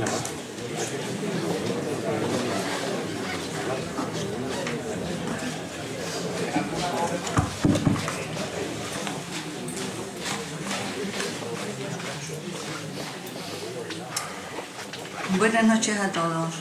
Buenas noches a todos.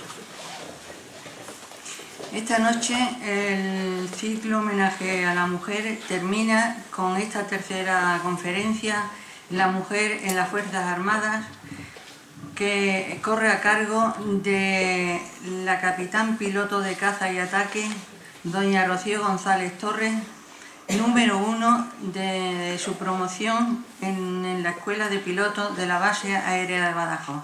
Esta noche el ciclo homenaje a la mujer termina con esta tercera conferencia, La mujer en las Fuerzas Armadas, que corre a cargo de la capitán piloto de caza y ataque, doña Rocío González Torres, número 1 de su promoción en la Escuela de Pilotos de la Base Aérea de Badajoz.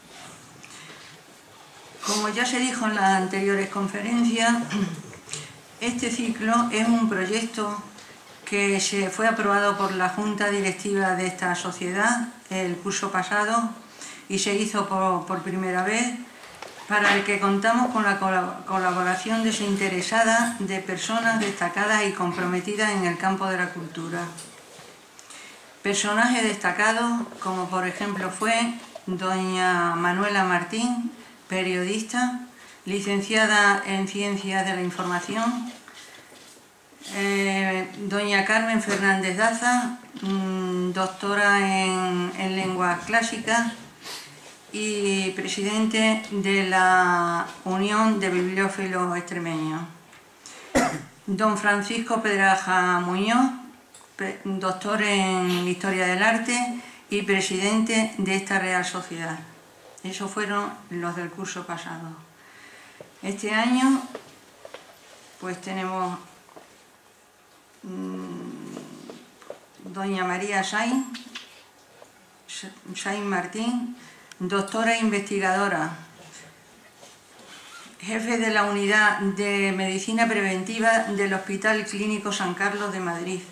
Como ya se dijo en las anteriores conferencias, este ciclo es un proyecto que se fue aprobado por la Junta Directiva de esta sociedad el curso pasado y se hizo por primera vez, para el que contamos con la colaboración desinteresada de personas destacadas y comprometidas en el campo de la cultura. Personajes destacados como por ejemplo fue doña Manuela Martín, periodista, licenciada en Ciencias de la Información, doña Carmen Fernández Daza, doctora en Lenguas Clásicas y presidente de la Unión de Bibliófilos Extremeños, don Francisco Pedraja Muñoz, doctor en Historia del Arte y presidente de esta Real Sociedad. Esos fueron los del curso pasado. Este año pues tenemos doña María Sainz Martín, doctora e investigadora, jefe de la Unidad de Medicina Preventiva del Hospital Clínico San Carlos de Madrid.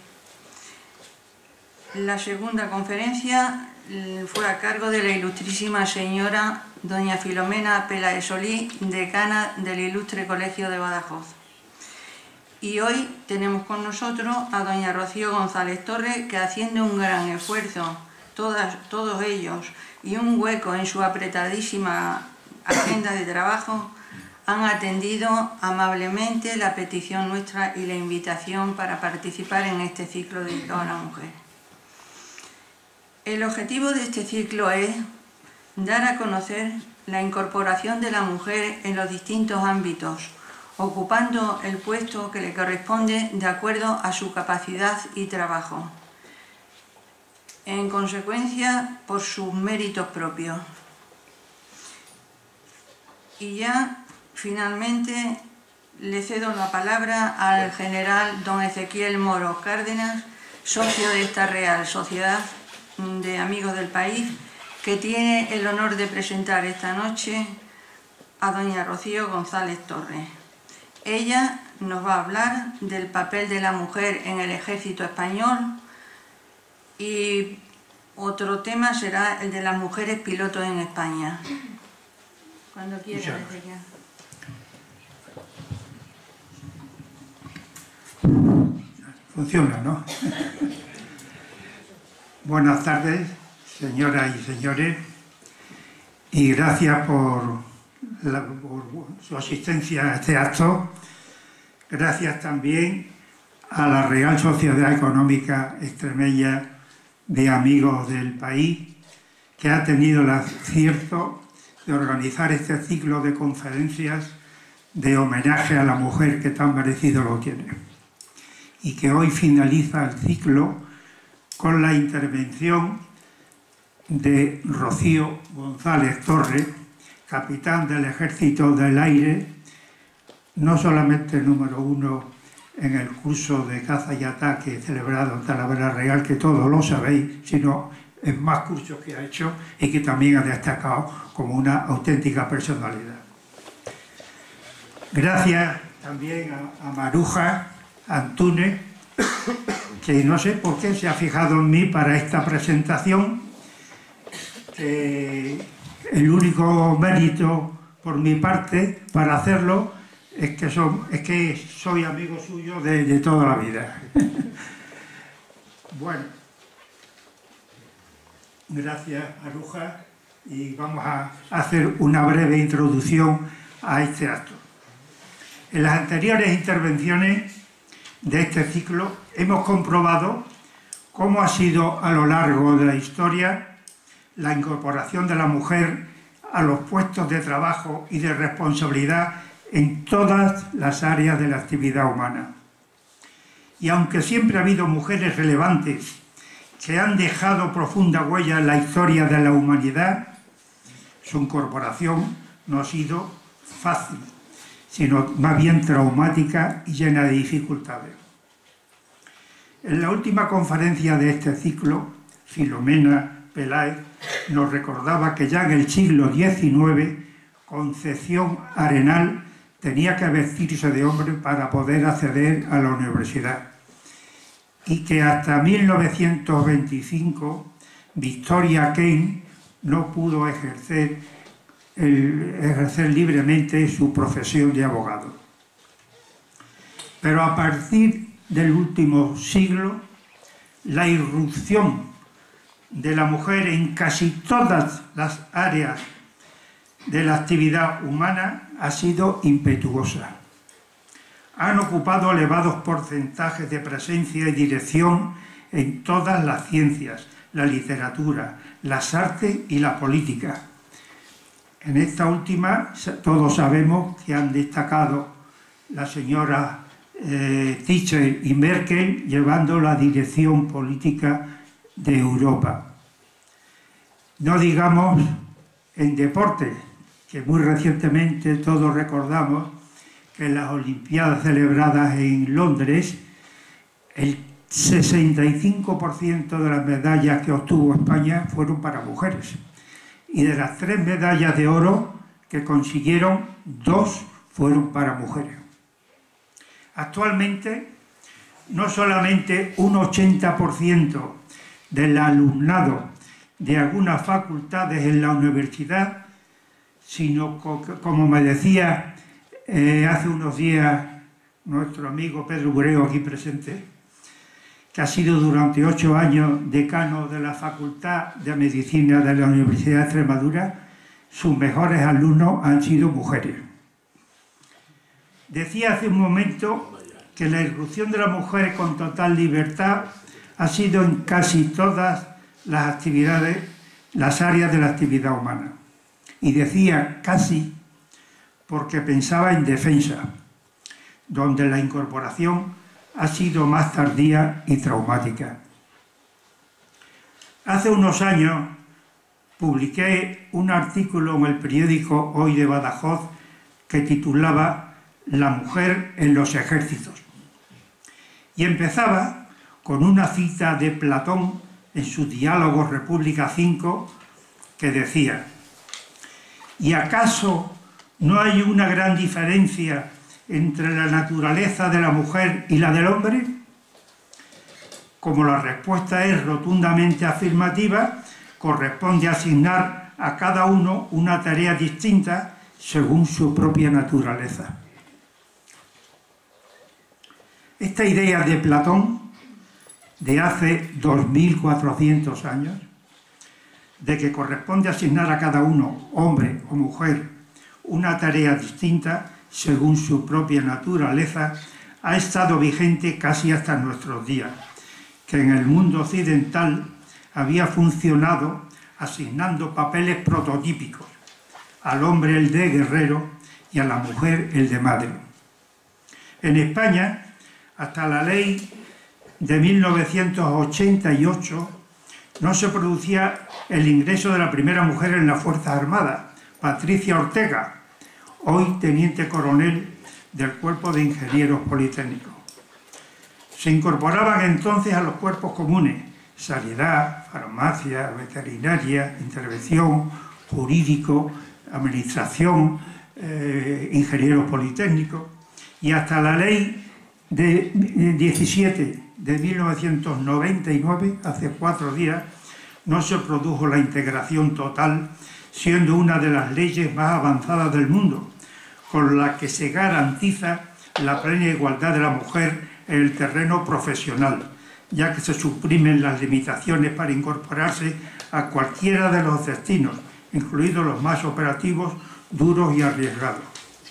La segunda conferencia fue a cargo de la ilustrísima señora doña Filomena Peláez Solís, decana del Ilustre Colegio de Badajoz. Y hoy tenemos con nosotros a doña Rocío González Torres, que haciendo un gran esfuerzo, todos ellos, y un hueco en su apretadísima agenda de trabajo, han atendido amablemente la petición nuestra y la invitación para participar en este ciclo dedicado a la mujer. El objetivo de este ciclo es dar a conocer la incorporación de la mujer en los distintos ámbitos, ocupando el puesto que le corresponde de acuerdo a su capacidad y trabajo, en consecuencia por sus méritos propios. Y ya finalmente le cedo la palabra al general don Ezequiel Moro Cárdenas, socio de esta Real Sociedad de Amigos del País, que tiene el honor de presentar esta noche a doña Rocío González Torres. Ella nos va a hablar del papel de la mujer en el ejército español y otro tema será el de las mujeres pilotos en España. Cuando quiera, Ezequiel. Funciona, ¿no? Buenas tardes, señoras y señores, y gracias por su asistencia a este acto. Gracias también a la Real Sociedad Económica Extremeña de Amigos del País, que ha tenido el acierto de organizar este ciclo de conferencias de homenaje a la mujer que tan merecido lo tiene, y que hoy finaliza el ciclo con la intervención de Rocío González Torres, capitán del Ejército del Aire, no solamente número 1 en el curso de caza y ataque celebrado en Talavera Real, que todos lo sabéis, sino en más cursos que ha hecho y que también ha destacado como una auténtica personalidad. Gracias también a Maruja Antúnez, que no sé por qué se ha fijado en mí para esta presentación. El único mérito por mi parte para hacerlo es que soy amigo suyo de toda la vida. Bueno, gracias, Maruja, y vamos a hacer una breve introducción a este acto. En las anteriores intervenciones de este ciclo hemos comprobado cómo ha sido a lo largo de la historia la incorporación de la mujer a los puestos de trabajo y de responsabilidad en todas las áreas de la actividad humana. Y aunque siempre ha habido mujeres relevantes que han dejado profunda huella en la historia de la humanidad, su incorporación no ha sido fácil, sino más bien traumática y llena de dificultades. En la última conferencia de este ciclo, Filomena Peláez nos recordaba que ya en el siglo XIX Concepción Arenal tenía que vestirse de hombre para poder acceder a la universidad y que hasta 1925 Victoria Kane no pudo ejercer libremente su profesión de abogado. Pero a partir del último siglo, la irrupción de la mujer en casi todas las áreas de la actividad humana ha sido impetuosa. Han ocupado elevados porcentajes de presencia y dirección en todas las ciencias, la literatura, las artes y la política. En esta última todos sabemos que han destacado la señora Thatcher y Merkel llevando la dirección política de Europa. No digamos en deporte, que muy recientemente todos recordamos que en las Olimpiadas celebradas en Londres el 65% de las medallas que obtuvo España fueron para mujeres. Y de las 3 medallas de oro que consiguieron, 2 fueron para mujeres. Actualmente, no solamente un 80% del alumnado de algunas facultades en la universidad, sino, como me decía hace unos días nuestro amigo Pedro Bureo, aquí presente, que ha sido durante 8 años decano de la Facultad de Medicina de la Universidad de Extremadura, sus mejores alumnos han sido mujeres. Decía hace un momento que la irrupción de la mujer con total libertad ha sido en casi todas las actividades, las áreas de la actividad humana. Y decía casi porque pensaba en defensa, donde la incorporación ha sido más tardía y traumática. Hace unos años publiqué un artículo en el periódico Hoy de Badajoz que titulaba La mujer en los ejércitos. Y empezaba con una cita de Platón en su diálogo República 5 que decía: ¿y acaso no hay una gran diferencia entre la naturaleza de la mujer y la del hombre? Como la respuesta es rotundamente afirmativa, corresponde asignar a cada uno una tarea distinta según su propia naturaleza. Esta idea de Platón, de hace 2400 años, de que corresponde asignar a cada uno, hombre o mujer, una tarea distinta según su propia naturaleza, ha estado vigente casi hasta nuestros días, que en el mundo occidental había funcionado asignando papeles prototípicos, al hombre el de guerrero y a la mujer el de madre. En España, hasta la ley de 1988, no se producía el ingreso de la primera mujer en las Fuerzas Armadas, Patricia Ortega, hoy teniente coronel del Cuerpo de Ingenieros Politécnicos. Se incorporaban entonces a los cuerpos comunes: sanidad, farmacia, veterinaria, intervención, jurídico, administración, ingenieros politécnicos, y hasta la ley de 17 de 1999, hace 4 días, no se produjo la integración total, siendo una de las leyes más avanzadas del mundo, con la que se garantiza la plena igualdad de la mujer en el terreno profesional, ya que se suprimen las limitaciones para incorporarse a cualquiera de los destinos, incluidos los más operativos, duros y arriesgados.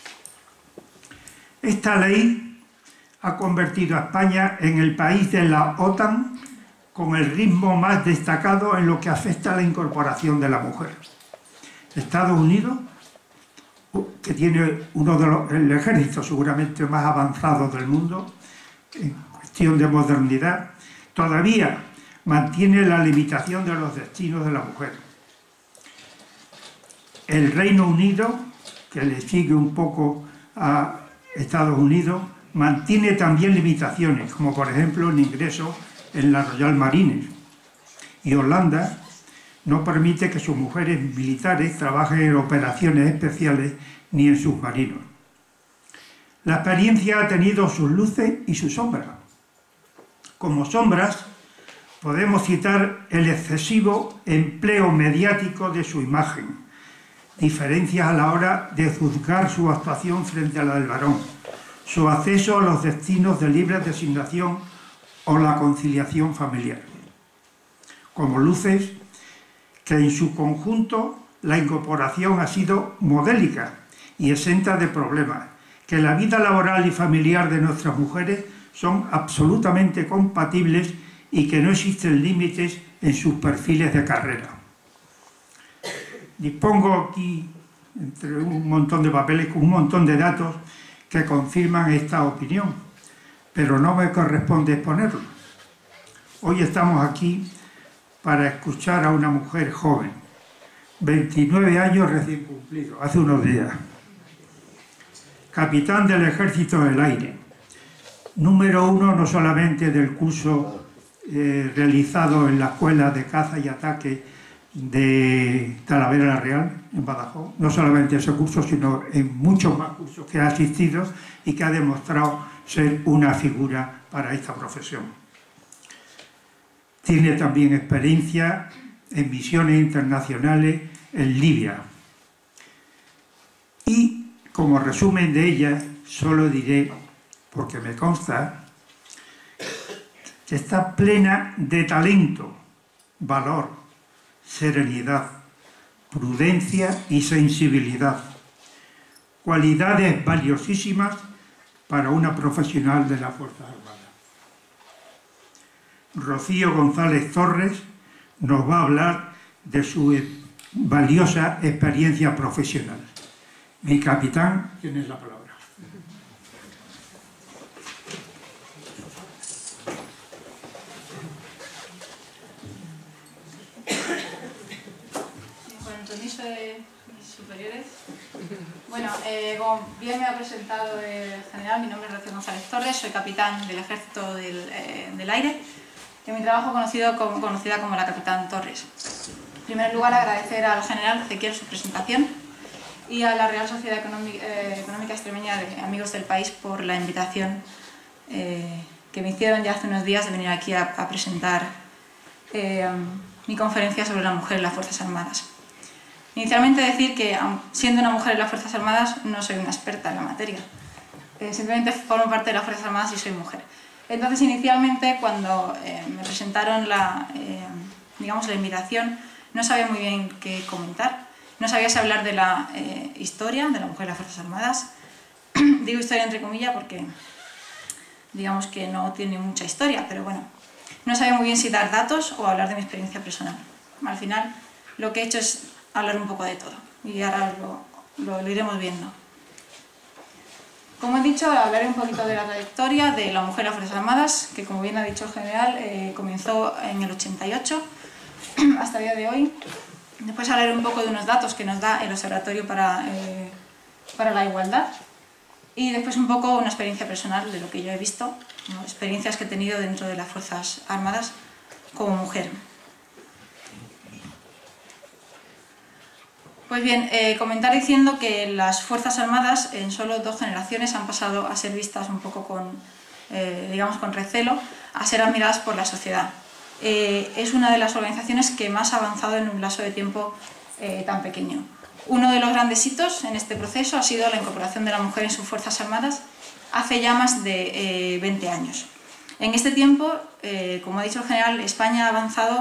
Esta ley ha convertido a España en el país de la OTAN con el ritmo más destacado en lo que afecta a la incorporación de la mujer. Estados Unidos, que tiene el ejército seguramente más avanzado del mundo en cuestión de modernidad, todavía mantiene la limitación de los destinos de la mujer. El Reino Unido, que le sigue un poco a Estados Unidos, mantiene también limitaciones, como por ejemplo el ingreso en la Royal Marines. Y Holanda no permite que sus mujeres militares trabajen en operaciones especiales ni en submarinos. La experiencia ha tenido sus luces y sus sombras. Como sombras, podemos citar el excesivo empleo mediático de su imagen, diferencias a la hora de juzgar su actuación frente a la del varón, su acceso a los destinos de libre designación o la conciliación familiar. Como luces, que en su conjunto la incorporación ha sido modélica y exenta de problemas, que la vida laboral y familiar de nuestras mujeres son absolutamente compatibles y que no existen límites en sus perfiles de carrera. Dispongo aquí, entre un montón de papeles, con un montón de datos que confirman esta opinión, pero no me corresponde exponerlo. Hoy estamos aquí para escuchar a una mujer joven, 29 años recién cumplidos, hace unos días, capitán del Ejército del Aire, número 1 no solamente del curso realizado en la Escuela de Caza y Ataque de Talavera la Real, en Badajoz, no solamente ese curso, sino en muchos más cursos que ha asistido y que ha demostrado ser una figura para esta profesión. Tiene también experiencia en misiones internacionales en Libia. Y como resumen de ella, solo diré, porque me consta, que está plena de talento, valor, serenidad, prudencia y sensibilidad, cualidades valiosísimas para una profesional de las Fuerzas Armadas. Rocío González Torres nos va a hablar de su valiosa experiencia profesional. Mi capitán, tienes la palabra. Con el permiso de mis superiores. Bueno, como bien me ha presentado el general, mi nombre es Rocío González Torres, soy capitán del Ejército del Aire, en mi trabajo conocida como la Capitán Torres. En primer lugar, agradecer al general Ezequiel su presentación y a la Real Sociedad Económica Extremeña de Amigos del País por la invitación que me hicieron ya hace unos días de venir aquí a presentar mi conferencia sobre la mujer en las Fuerzas Armadas. Inicialmente decir que, siendo una mujer en las Fuerzas Armadas, no soy una experta en la materia. Simplemente formo parte de las Fuerzas Armadas y soy mujer. Entonces, inicialmente, cuando me presentaron la invitación, no sabía muy bien qué comentar. No sabía si hablar de la historia de la mujer en las Fuerzas Armadas. Digo historia entre comillas porque digamos que no tiene mucha historia, pero bueno, no sabía muy bien si dar datos o hablar de mi experiencia personal. Al final, lo que he hecho es hablar un poco de todo y ahora lo iremos viendo. Como he dicho, hablaré un poquito de la trayectoria de la mujer en las Fuerzas Armadas, que como bien ha dicho el general, comenzó en el 88 hasta el día de hoy. Después hablaré un poco de unos datos que nos da el Observatorio para la Igualdad y después un poco una experiencia personal de lo que yo he visto, ¿no? Experiencias que he tenido dentro de las Fuerzas Armadas como mujer. Pues bien, comentar diciendo que las Fuerzas Armadas en solo 2 generaciones han pasado a ser vistas un poco con recelo, a ser admiradas por la sociedad. Es una de las organizaciones que más ha avanzado en un lapso de tiempo tan pequeño. Uno de los grandes hitos en este proceso ha sido la incorporación de la mujer en sus Fuerzas Armadas hace ya más de 20 años. En este tiempo, como ha dicho el general, España ha avanzado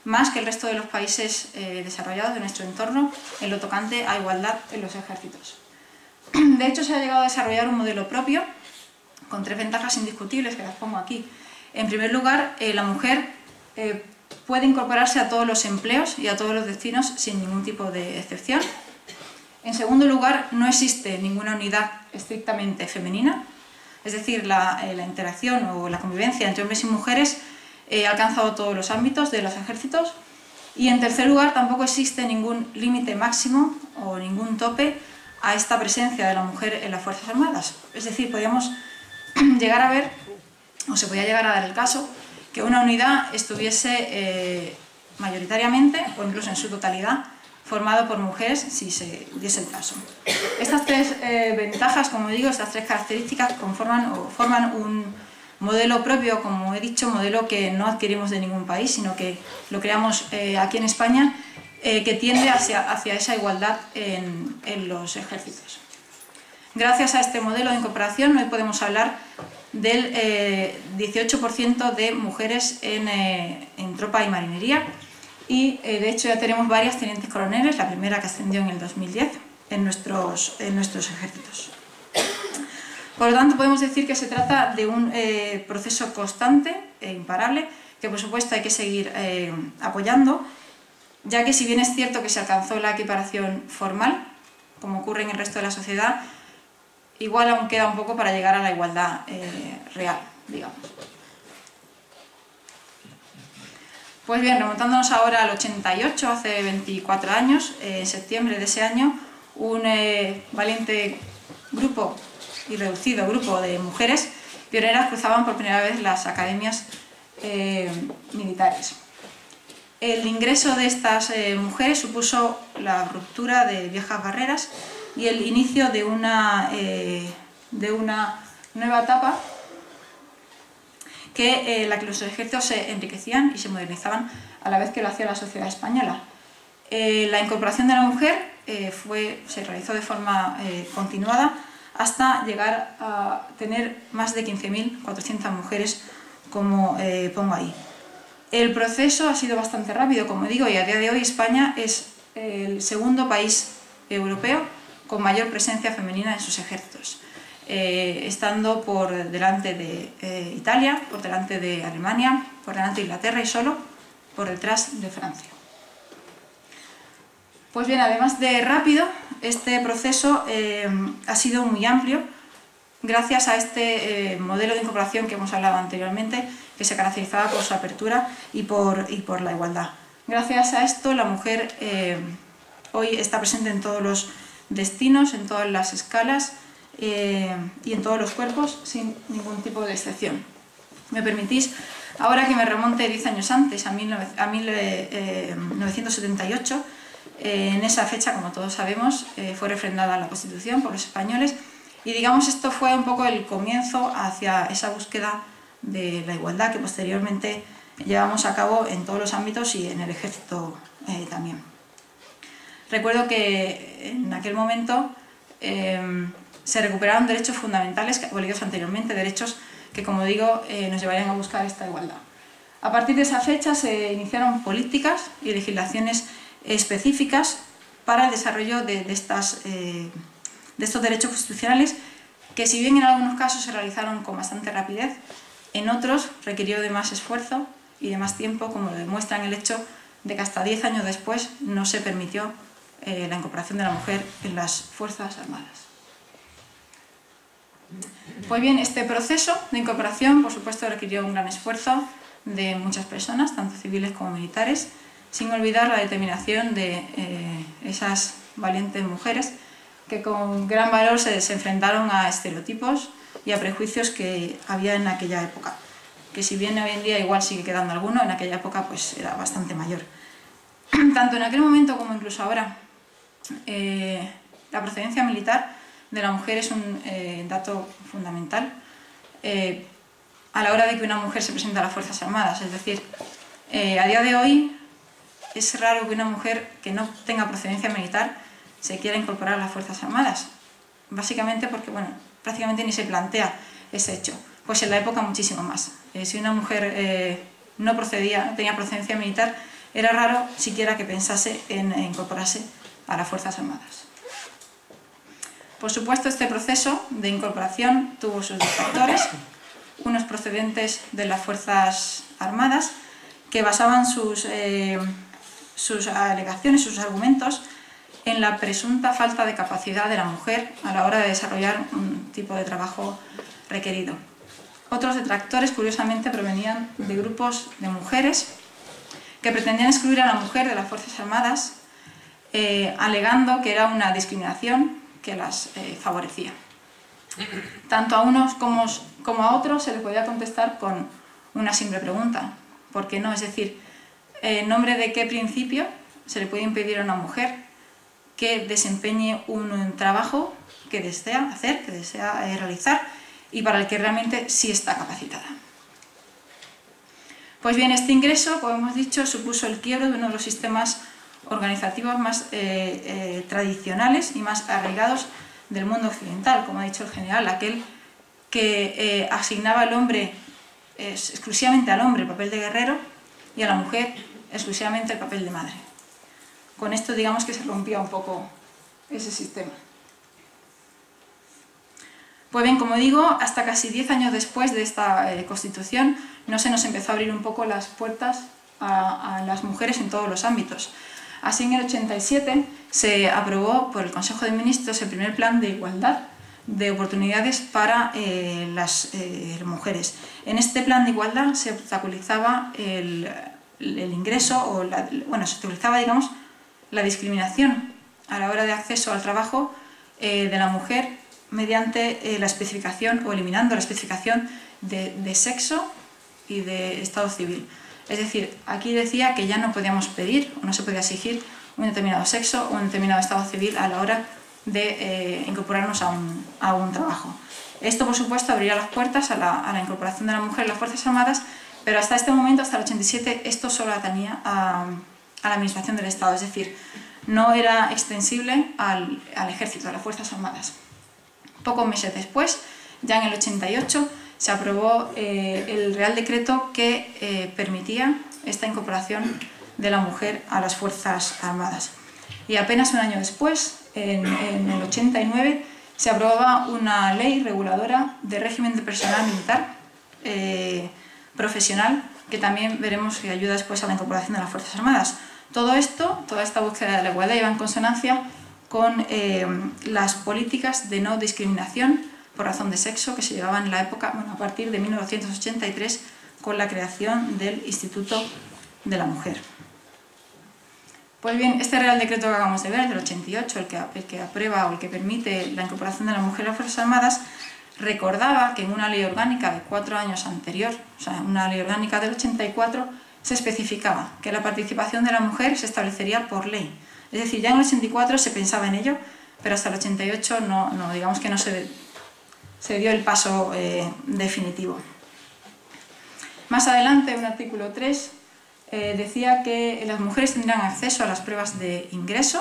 más que el resto de los países desarrollados de nuestro entorno en lo tocante a igualdad en los ejércitos. De hecho, se ha llegado a desarrollar un modelo propio con 3 ventajas indiscutibles que las pongo aquí. En primer lugar, la mujer puede incorporarse a todos los empleos y a todos los destinos sin ningún tipo de excepción. En segundo lugar, no existe ninguna unidad estrictamente femenina, es decir, la interacción o la convivencia entre hombres y mujeres ha alcanzado todos los ámbitos de los ejércitos. Y en tercer lugar, tampoco existe ningún límite máximo o ningún tope a esta presencia de la mujer en las Fuerzas Armadas. Es decir, podíamos llegar a ver, o se podía llegar a dar el caso, que una unidad estuviese mayoritariamente, o incluso en su totalidad, formado por mujeres, si se diese el caso. Estas 3 ventajas, como digo, estas 3 características forman un modelo propio, como he dicho, modelo que no adquirimos de ningún país, sino que lo creamos aquí en España, que tiende hacia esa igualdad en los ejércitos. Gracias a este modelo de incorporación, hoy podemos hablar del 18% de mujeres en tropa y marinería, y de hecho ya tenemos varias tenientes coroneles, la primera que ascendió en el 2010 en nuestros ejércitos. Por lo tanto, podemos decir que se trata de un proceso constante e imparable, que por supuesto hay que seguir apoyando, ya que si bien es cierto que se alcanzó la equiparación formal, como ocurre en el resto de la sociedad, igual aún queda un poco para llegar a la igualdad real, digamos. Pues bien, remontándonos ahora al 88, hace 24 años, en septiembre de ese año, un valiente grupo y reducido grupo de mujeres pioneras cruzaban por primera vez las academias militares. El ingreso de estas mujeres supuso la ruptura de viejas barreras y el inicio de una nueva etapa en la que los ejércitos se enriquecían y se modernizaban a la vez que lo hacía la sociedad española. La incorporación de la mujer se realizó de forma continuada hasta llegar a tener más de 15.400 mujeres, como pongo ahí. El proceso ha sido bastante rápido, como digo, y a día de hoy España es el segundo país europeo con mayor presencia femenina en sus ejércitos, estando por delante de Italia, por delante de Alemania, por delante de Inglaterra y solo por detrás de Francia. Pues bien, además de rápido, este proceso ha sido muy amplio gracias a este modelo de incorporación que hemos hablado anteriormente, que se caracterizaba por su apertura y por la igualdad. Gracias a esto, la mujer hoy está presente en todos los destinos, en todas las escalas y en todos los cuerpos, sin ningún tipo de excepción. ¿Me permitís? Ahora que me remonte 10 años antes, a 1978, en esa fecha, como todos sabemos, fue refrendada la Constitución por los españoles, y digamos esto fue un poco el comienzo hacia esa búsqueda de la igualdad que posteriormente llevamos a cabo en todos los ámbitos y en el ejército también. Recuerdo que en aquel momento se recuperaron derechos fundamentales abolidos anteriormente, derechos que, como digo, nos llevarían a buscar esta igualdad. A partir de esa fecha se iniciaron políticas y legislaciones específicas para el desarrollo de estos derechos constitucionales, que si bien en algunos casos se realizaron con bastante rapidez, en otros requirió de más esfuerzo y de más tiempo, como lo demuestra en el hecho de que hasta 10 años después no se permitió la incorporación de la mujer en las Fuerzas Armadas. Pues bien, este proceso de incorporación, por supuesto, requirió un gran esfuerzo de muchas personas, tanto civiles como militares, sin olvidar la determinación de esas valientes mujeres que con gran valor se enfrentaron a estereotipos y a prejuicios que había en aquella época, que si bien hoy en día igual sigue quedando alguno, en aquella época pues era bastante mayor. Tanto en aquel momento como incluso ahora, la procedencia militar de la mujer es un dato fundamental a la hora de que una mujer se presenta a las Fuerzas Armadas. Es decir, a día de hoy es raro que una mujer que no tenga procedencia militar se quiera incorporar a las Fuerzas Armadas, básicamente porque, bueno, prácticamente ni se plantea ese hecho. Pues en la época muchísimo más. Si una mujer no tenía procedencia militar, era raro siquiera que pensase en incorporarse a las Fuerzas Armadas. Por supuesto, este proceso de incorporación tuvo sus detractores, unos procedentes de las Fuerzas Armadas que basaban sus alegaciones, sus argumentos, en la presunta falta de capacidad de la mujer a la hora de desarrollar un tipo de trabajo requerido. Otros detractores, curiosamente, provenían de grupos de mujeres que pretendían excluir a la mujer de las Fuerzas Armadas, alegando que era una discriminación que las favorecía. Tanto a unos como a otros se les podía contestar con una simple pregunta: ¿por qué no? Es decir, ¿en nombre de qué principio se le puede impedir a una mujer que desempeñe un trabajo que desea hacer, que desea realizar y para el que realmente sí está capacitada? Pues bien, este ingreso, como hemos dicho, supuso el quiebre de uno de los sistemas organizativos más tradicionales y más arraigados del mundo occidental, como ha dicho el general, aquel que asignaba al hombre, exclusivamente al hombre, el papel de guerrero y a la mujer exclusivamente el papel de madre. Con esto digamos que se rompía un poco ese sistema. Pues bien, como digo, hasta casi 10 años después de esta Constitución no se nos empezó a abrir un poco las puertas a las mujeres en todos los ámbitos. Así, en el 87 se aprobó por el Consejo de Ministros el primer plan de igualdad de oportunidades para las mujeres. En este plan de igualdad se obstaculizaba el ingreso, se obstaculizaba, digamos, la discriminación a la hora de acceso al trabajo de la mujer mediante la especificación o eliminando la especificación de sexo y de estado civil. Es decir, aquí decía que ya no podíamos pedir o no se podía exigir un determinado sexo o un determinado estado civil a la hora de incorporarnos a un trabajo. Esto, por supuesto, abriría las puertas a la incorporación de la mujer en las Fuerzas Armadas, pero hasta este momento, hasta el 87, esto solo atañía a la Administración del Estado, es decir, no era extensible al Ejército, a las Fuerzas Armadas. Pocos meses después, ya en el 88, se aprobó el Real Decreto que permitía esta incorporación de la mujer a las Fuerzas Armadas. Y apenas un año después, en el 89, se aprobaba una ley reguladora de régimen de personal militar profesional, que también veremos que ayuda después a la incorporación de las Fuerzas Armadas. Todo esto, toda esta búsqueda de la igualdad iba en consonancia con las políticas de no discriminación por razón de sexo que se llevaban en la época, a partir de 1983, con la creación del Instituto de la Mujer. Pues bien, este Real Decreto que acabamos de ver, del 88, el que aprueba o el que permite la incorporación de la mujer a las Fuerzas Armadas, recordaba que en una ley orgánica de 4 años anterior, o sea, una ley orgánica del 84, se especificaba que la participación de la mujer se establecería por ley. Es decir, ya en el 84 se pensaba en ello, pero hasta el 88 digamos que no se dio el paso definitivo. Más adelante, un artículo 3 decía que las mujeres tendrían acceso a las pruebas de ingreso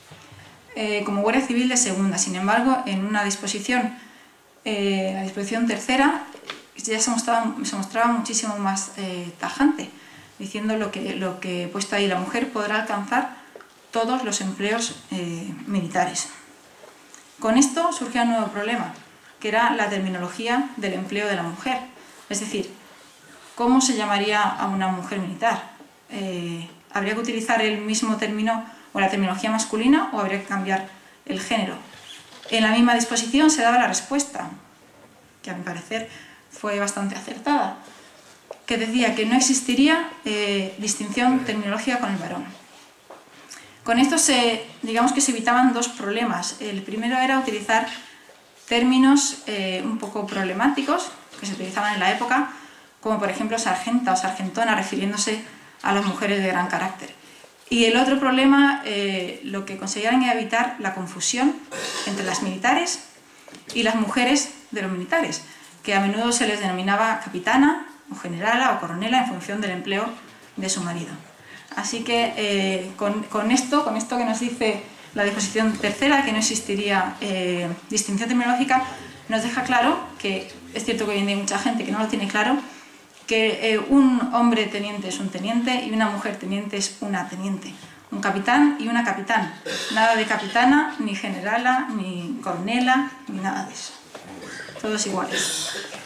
como guardia civil de segunda. Sin embargo, en una disposición, la disposición tercera, ya se mostraba muchísimo más tajante, diciendo lo que he puesto ahí: la mujer podrá alcanzar todos los empleos militares. Con esto surgía un nuevo problema, que era la terminología del empleo de la mujer. Es decir, ¿cómo se llamaría a una mujer militar? ¿Habría que utilizar el mismo término o la terminología masculina o habría que cambiar el género? En la misma disposición se daba la respuesta, que a mi parecer fue bastante acertada, que decía que no existiría distinción terminológica con el varón. Con esto digamos que se evitaban dos problemas. El primero era utilizar términos un poco problemáticos que se utilizaban en la época, como por ejemplo sargenta o sargentona, refiriéndose a las mujeres de gran carácter. Y el otro problema, lo que conseguían era evitar la confusión entre las militares y las mujeres de los militares, que a menudo se les denominaba capitana o generala o coronela en función del empleo de su marido. Así que con esto que nos dice la disposición tercera, que no existiría distinción terminológica, nos deja claro que es cierto que hoy en día hay mucha gente que no lo tiene claro, que un hombre teniente es un teniente y una mujer teniente es una teniente, un capitán y una capitán, nada de capitana, ni generala, ni coronela, ni nada de eso, todos iguales.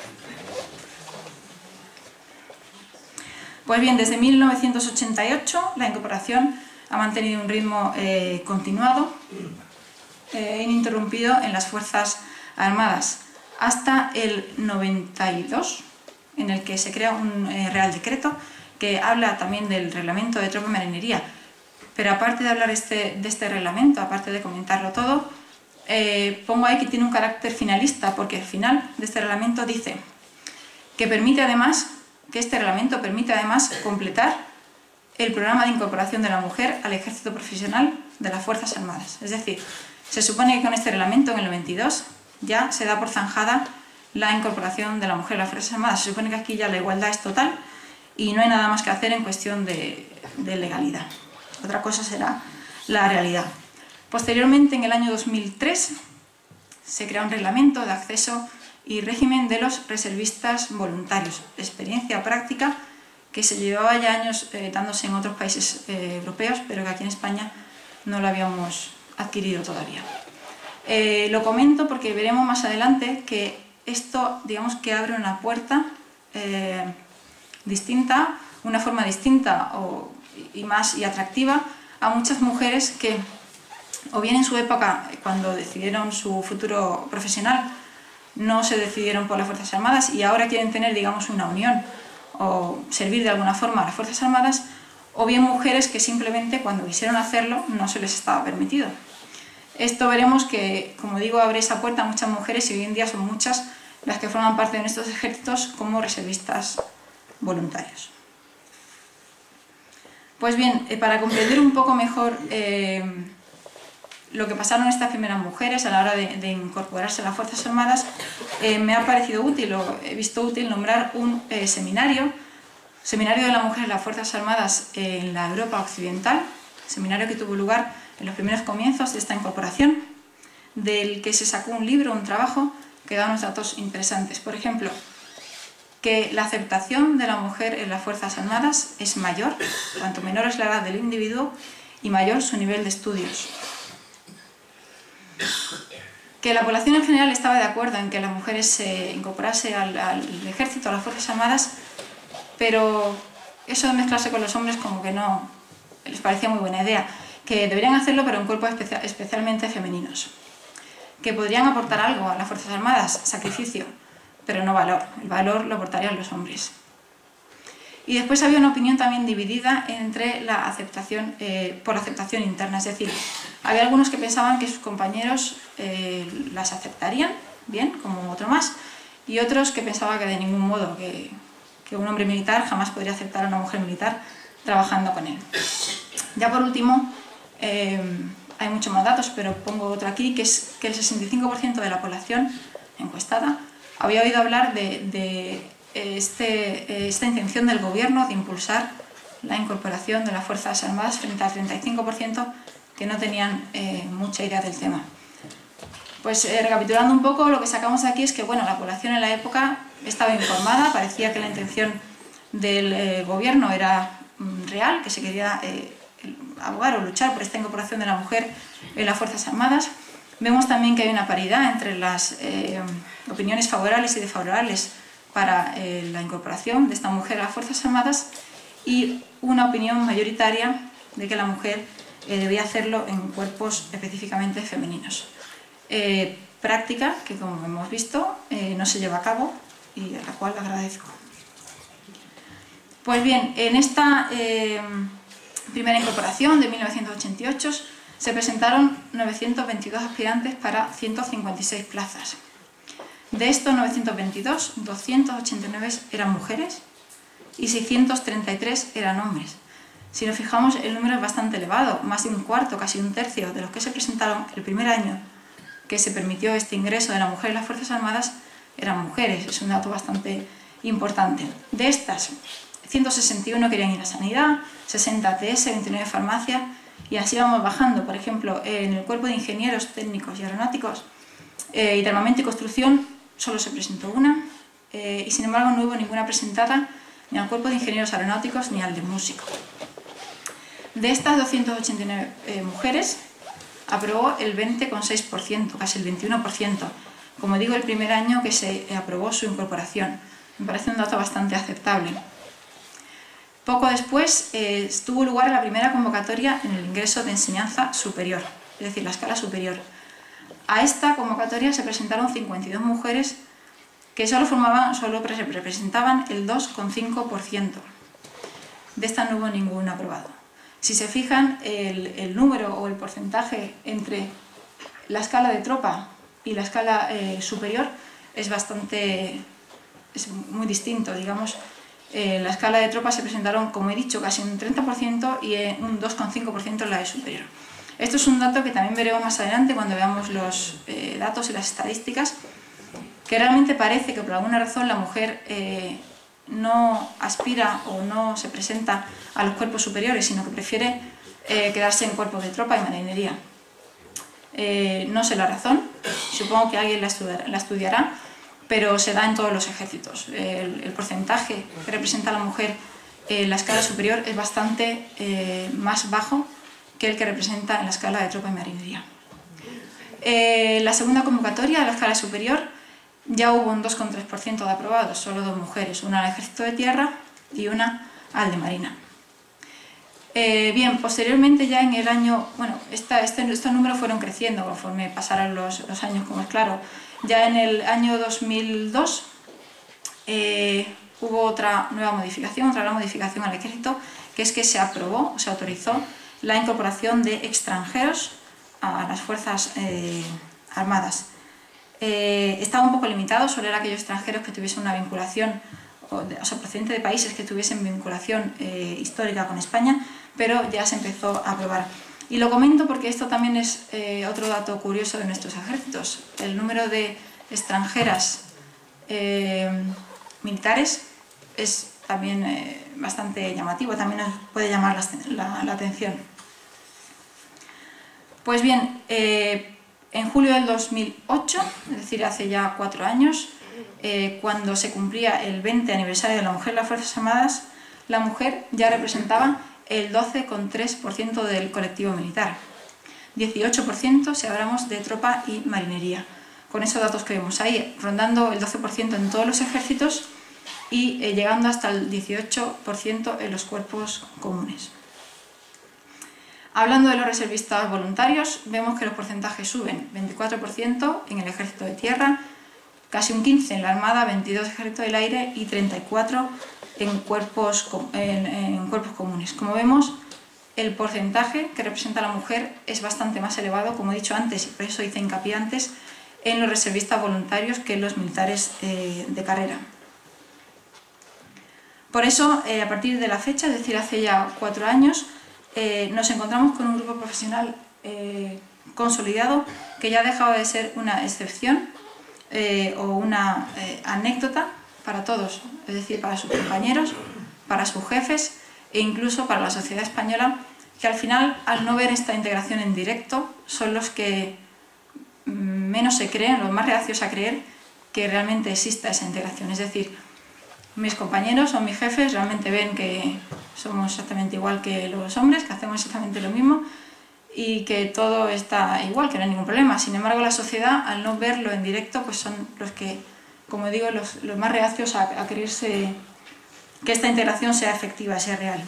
Pues bien, desde 1988 la incorporación ha mantenido un ritmo continuado, ininterrumpido en las Fuerzas Armadas, hasta el 92, en el que se crea un Real Decreto que habla también del reglamento de tropa y marinería. Pero aparte de hablar de este reglamento, aparte de comentarlo todo, pongo ahí que tiene un carácter finalista, porque al final de este reglamento dice que este reglamento permite además completar el programa de incorporación de la mujer al ejército profesional de las Fuerzas Armadas. Es decir, se supone que con este reglamento, en el 92, ya se da por zanjada la incorporación de la mujer a las Fuerzas Armadas. Se supone que aquí ya la igualdad es total y no hay nada más que hacer en cuestión de legalidad. Otra cosa será la realidad. Posteriormente, en el año 2003, se crea un reglamento de acceso y régimen de los reservistas voluntarios, experiencia práctica que se llevaba ya años dándose en otros países europeos, pero que aquí en España no lo habíamos adquirido todavía. Lo comento porque veremos más adelante que esto, digamos, que abre una puerta distinta, una forma distinta y atractiva a muchas mujeres que, o bien en su época, cuando decidieron su futuro profesional, no se decidieron por las Fuerzas Armadas y ahora quieren tener, digamos, una unión o servir de alguna forma a las Fuerzas Armadas, o bien mujeres que simplemente cuando quisieron hacerlo no se les estaba permitido. Esto veremos que, como digo, abre esa puerta a muchas mujeres y hoy en día son muchas las que forman parte de estos ejércitos como reservistas voluntarios. Pues bien, para comprender un poco mejor lo que pasaron estas primeras mujeres a la hora de incorporarse a las Fuerzas Armadas, me ha parecido útil, o he visto útil, nombrar un seminario de la mujer en las Fuerzas Armadas en la Europa Occidental, seminario que tuvo lugar en los primeros comienzos de esta incorporación, del que se sacó un libro, un trabajo, que da unos datos interesantes. Por ejemplo, que la aceptación de la mujer en las Fuerzas Armadas es mayor, cuanto menor es la edad del individuo y mayor su nivel de estudios. Que la población en general estaba de acuerdo en que las mujeres se incorporasen al ejército, a las Fuerzas Armadas, pero eso de mezclarse con los hombres como que no les parecía muy buena idea. Que deberían hacerlo, pero en cuerpos especialmente femeninos. Que podrían aportar algo a las Fuerzas Armadas, sacrificio, pero no valor. El valor lo aportarían los hombres. Y después había una opinión también dividida entre la aceptación, por aceptación interna, es decir, había algunos que pensaban que sus compañeros las aceptarían, bien, como otro más, y otros que pensaban que de ningún modo, que un hombre militar jamás podría aceptar a una mujer militar trabajando con él. Ya por último, hay muchos más datos, pero pongo otro aquí, que es que el 65% de la población encuestada había oído hablar de esta intención del gobierno de impulsar la incorporación de las Fuerzas Armadas frente al 35% que no tenían mucha idea del tema. Pues recapitulando un poco, lo que sacamos aquí es que bueno, la población en la época estaba informada, parecía que la intención del gobierno era real, que se quería abogar o luchar por esta incorporación de la mujer en las Fuerzas Armadas. Vemos también que hay una paridad entre las opiniones favorables y desfavorables para la incorporación de esta mujer a las Fuerzas Armadas y una opinión mayoritaria de que la mujer debía hacerlo en cuerpos específicamente femeninos. Práctica que, como hemos visto, no se lleva a cabo y a la cual agradezco. Pues bien, en esta primera incorporación de 1988 se presentaron 922 aspirantes para 156 plazas. De estos 922, 289 eran mujeres y 633 eran hombres. Si nos fijamos, el número es bastante elevado, más de un cuarto, casi un tercio de los que se presentaron el primer año que se permitió este ingreso de la mujer en las Fuerzas Armadas eran mujeres, es un dato bastante importante. De estas, 161 querían ir a sanidad, 60 ATS, 29 farmacia y así vamos bajando. Por ejemplo, en el cuerpo de ingenieros técnicos y aeronáuticos y de armamento y construcción solo se presentó una y sin embargo no hubo ninguna presentada ni al cuerpo de ingenieros aeronáuticos ni al de músicos. De estas 289 mujeres, aprobó el 20,6%, casi el 21%. Como digo, el primer año que se aprobó su incorporación. Me parece un dato bastante aceptable. Poco después tuvo lugar la primera convocatoria en el ingreso de enseñanza superior, es decir, la escala superior. A esta convocatoria se presentaron 52 mujeres que solo representaban el 2,5%. De esta no hubo ningún aprobado. Si se fijan, el número o el porcentaje entre la escala de tropa y la escala superior es muy distinto. Digamos, en la escala de tropa se presentaron, como he dicho, casi un 30% y un 2,5% en la de superior. Esto es un dato que también veremos más adelante cuando veamos los datos y las estadísticas, que realmente parece que por alguna razón la mujer no aspira o no se presenta a los cuerpos superiores, sino que prefiere quedarse en cuerpos de tropa y marinería. No sé la razón, supongo que alguien la estudiará, pero se da en todos los ejércitos. El porcentaje que representa a la mujer en la escala superior es bastante más bajo que el que representa en la escala de tropa y marinería. La segunda convocatoria de la escala superior ya hubo un 2,3% de aprobados, solo 2 mujeres, una al ejército de tierra y una al de marina. Bien, posteriormente ya en el año, bueno, estos números fueron creciendo conforme pasaron los años, como es claro. Ya en el año 2002 hubo otra nueva modificación, otra gran modificación al ejército, que es que se aprobó, se autorizó la incorporación de extranjeros a las fuerzas armadas. Estaba un poco limitado, solo eran aquellos extranjeros que tuviesen una vinculación, o sea, procedente de países que tuviesen vinculación histórica con España, pero ya se empezó a aprobar. Y lo comento porque esto también es otro dato curioso de nuestros ejércitos. El número de extranjeras militares es también bastante llamativo, también nos puede llamar la atención. Pues bien, en julio del 2008, es decir, hace ya 4 años, cuando se cumplía el 20 aniversario de la mujer en las Fuerzas Armadas, la mujer ya representaba el 12,3% del colectivo militar, 18% si hablamos de tropa y marinería. Con esos datos que vemos ahí, rondando el 12% en todos los ejércitos y llegando hasta el 18% en los cuerpos comunes. Hablando de los reservistas voluntarios, vemos que los porcentajes suben, 24% en el ejército de tierra, casi un 15% en la Armada, 22% en el ejército del aire y 34% en cuerpos comunes. Como vemos, el porcentaje que representa a la mujer es bastante más elevado, como he dicho antes, y por eso hice hincapié antes, en los reservistas voluntarios que en los militares de carrera. Por eso, a partir de la fecha, es decir, hace ya 4 años, nos encontramos con un grupo profesional consolidado que ya ha dejado de ser una excepción o una anécdota para todos, es decir, para sus compañeros, para sus jefes e incluso para la sociedad española, que al final, al no ver esta integración en directo, son los que menos se creen, los más reacios a creer que realmente exista esa integración. Es decir, mis compañeros o mis jefes realmente ven que somos exactamente igual que los hombres, que hacemos exactamente lo mismo y que todo está igual, que no hay ningún problema. Sin embargo, la sociedad, al no verlo en directo, pues son los que, como digo, los más reacios a creerse que esta integración sea efectiva, sea real.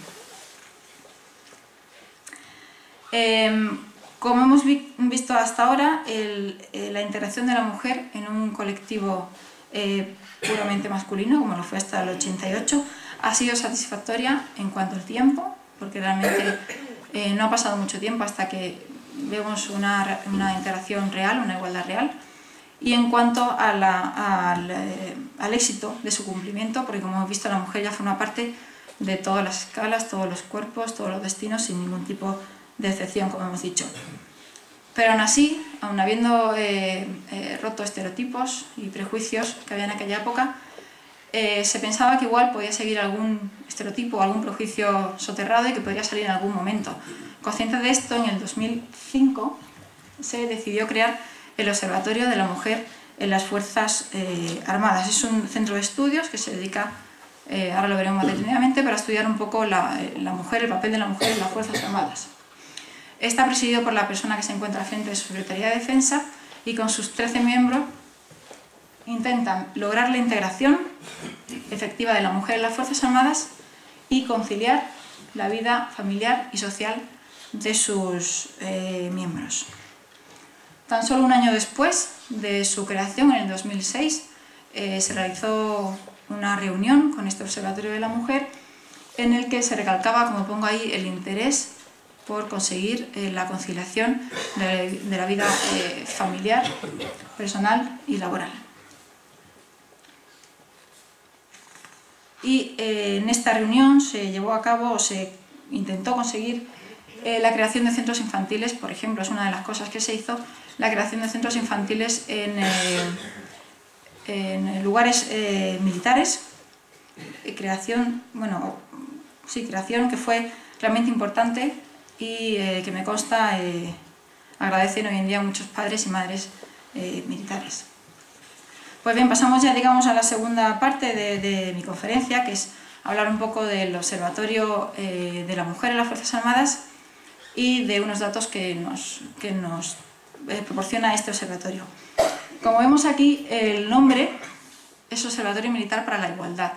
Como hemos visto hasta ahora, la integración de la mujer en un colectivo puramente masculino, como lo fue hasta el 88, ha sido satisfactoria en cuanto al tiempo, porque realmente no ha pasado mucho tiempo hasta que vemos una integración real, una igualdad real, y en cuanto al éxito de su cumplimiento, porque como hemos visto, la mujer ya forma parte de todas las escalas, todos los cuerpos, todos los destinos, sin ningún tipo de excepción, como hemos dicho. Pero aún así, aun habiendo roto estereotipos y prejuicios que había en aquella época, se pensaba que igual podía seguir algún estereotipo o algún prejuicio soterrado y que podría salir en algún momento. Consciente de esto, en el 2005 se decidió crear el Observatorio de la Mujer en las Fuerzas Armadas. Es un centro de estudios que se dedica ahora lo veremos más detenidamente, para estudiar un poco la mujer, el papel de la mujer en las Fuerzas Armadas. Está presidido por la persona que se encuentra al frente de su Secretaría de Defensa y con sus 13 miembros intentan lograr la integración efectiva de la mujer en las Fuerzas Armadas y conciliar la vida familiar y social de sus miembros. Tan solo un año después de su creación, en el 2006, se realizó una reunión con este Observatorio de la Mujer en el que se recalcaba, como pongo ahí, el interés por conseguir la conciliación de la vida familiar, personal y laboral. Y en esta reunión se llevó a cabo, o se intentó conseguir la creación de centros infantiles, por ejemplo, es una de las cosas que se hizo, la creación de centros infantiles en lugares militares, creación que fue realmente importante y que me consta agradecen hoy en día a muchos padres y madres militares. Pues bien, pasamos ya, digamos, a la segunda parte de mi conferencia, que es hablar un poco del Observatorio de la Mujer en las Fuerzas Armadas y de unos datos que nos proporciona este observatorio. Como vemos aquí, el nombre es Observatorio Militar para la Igualdad.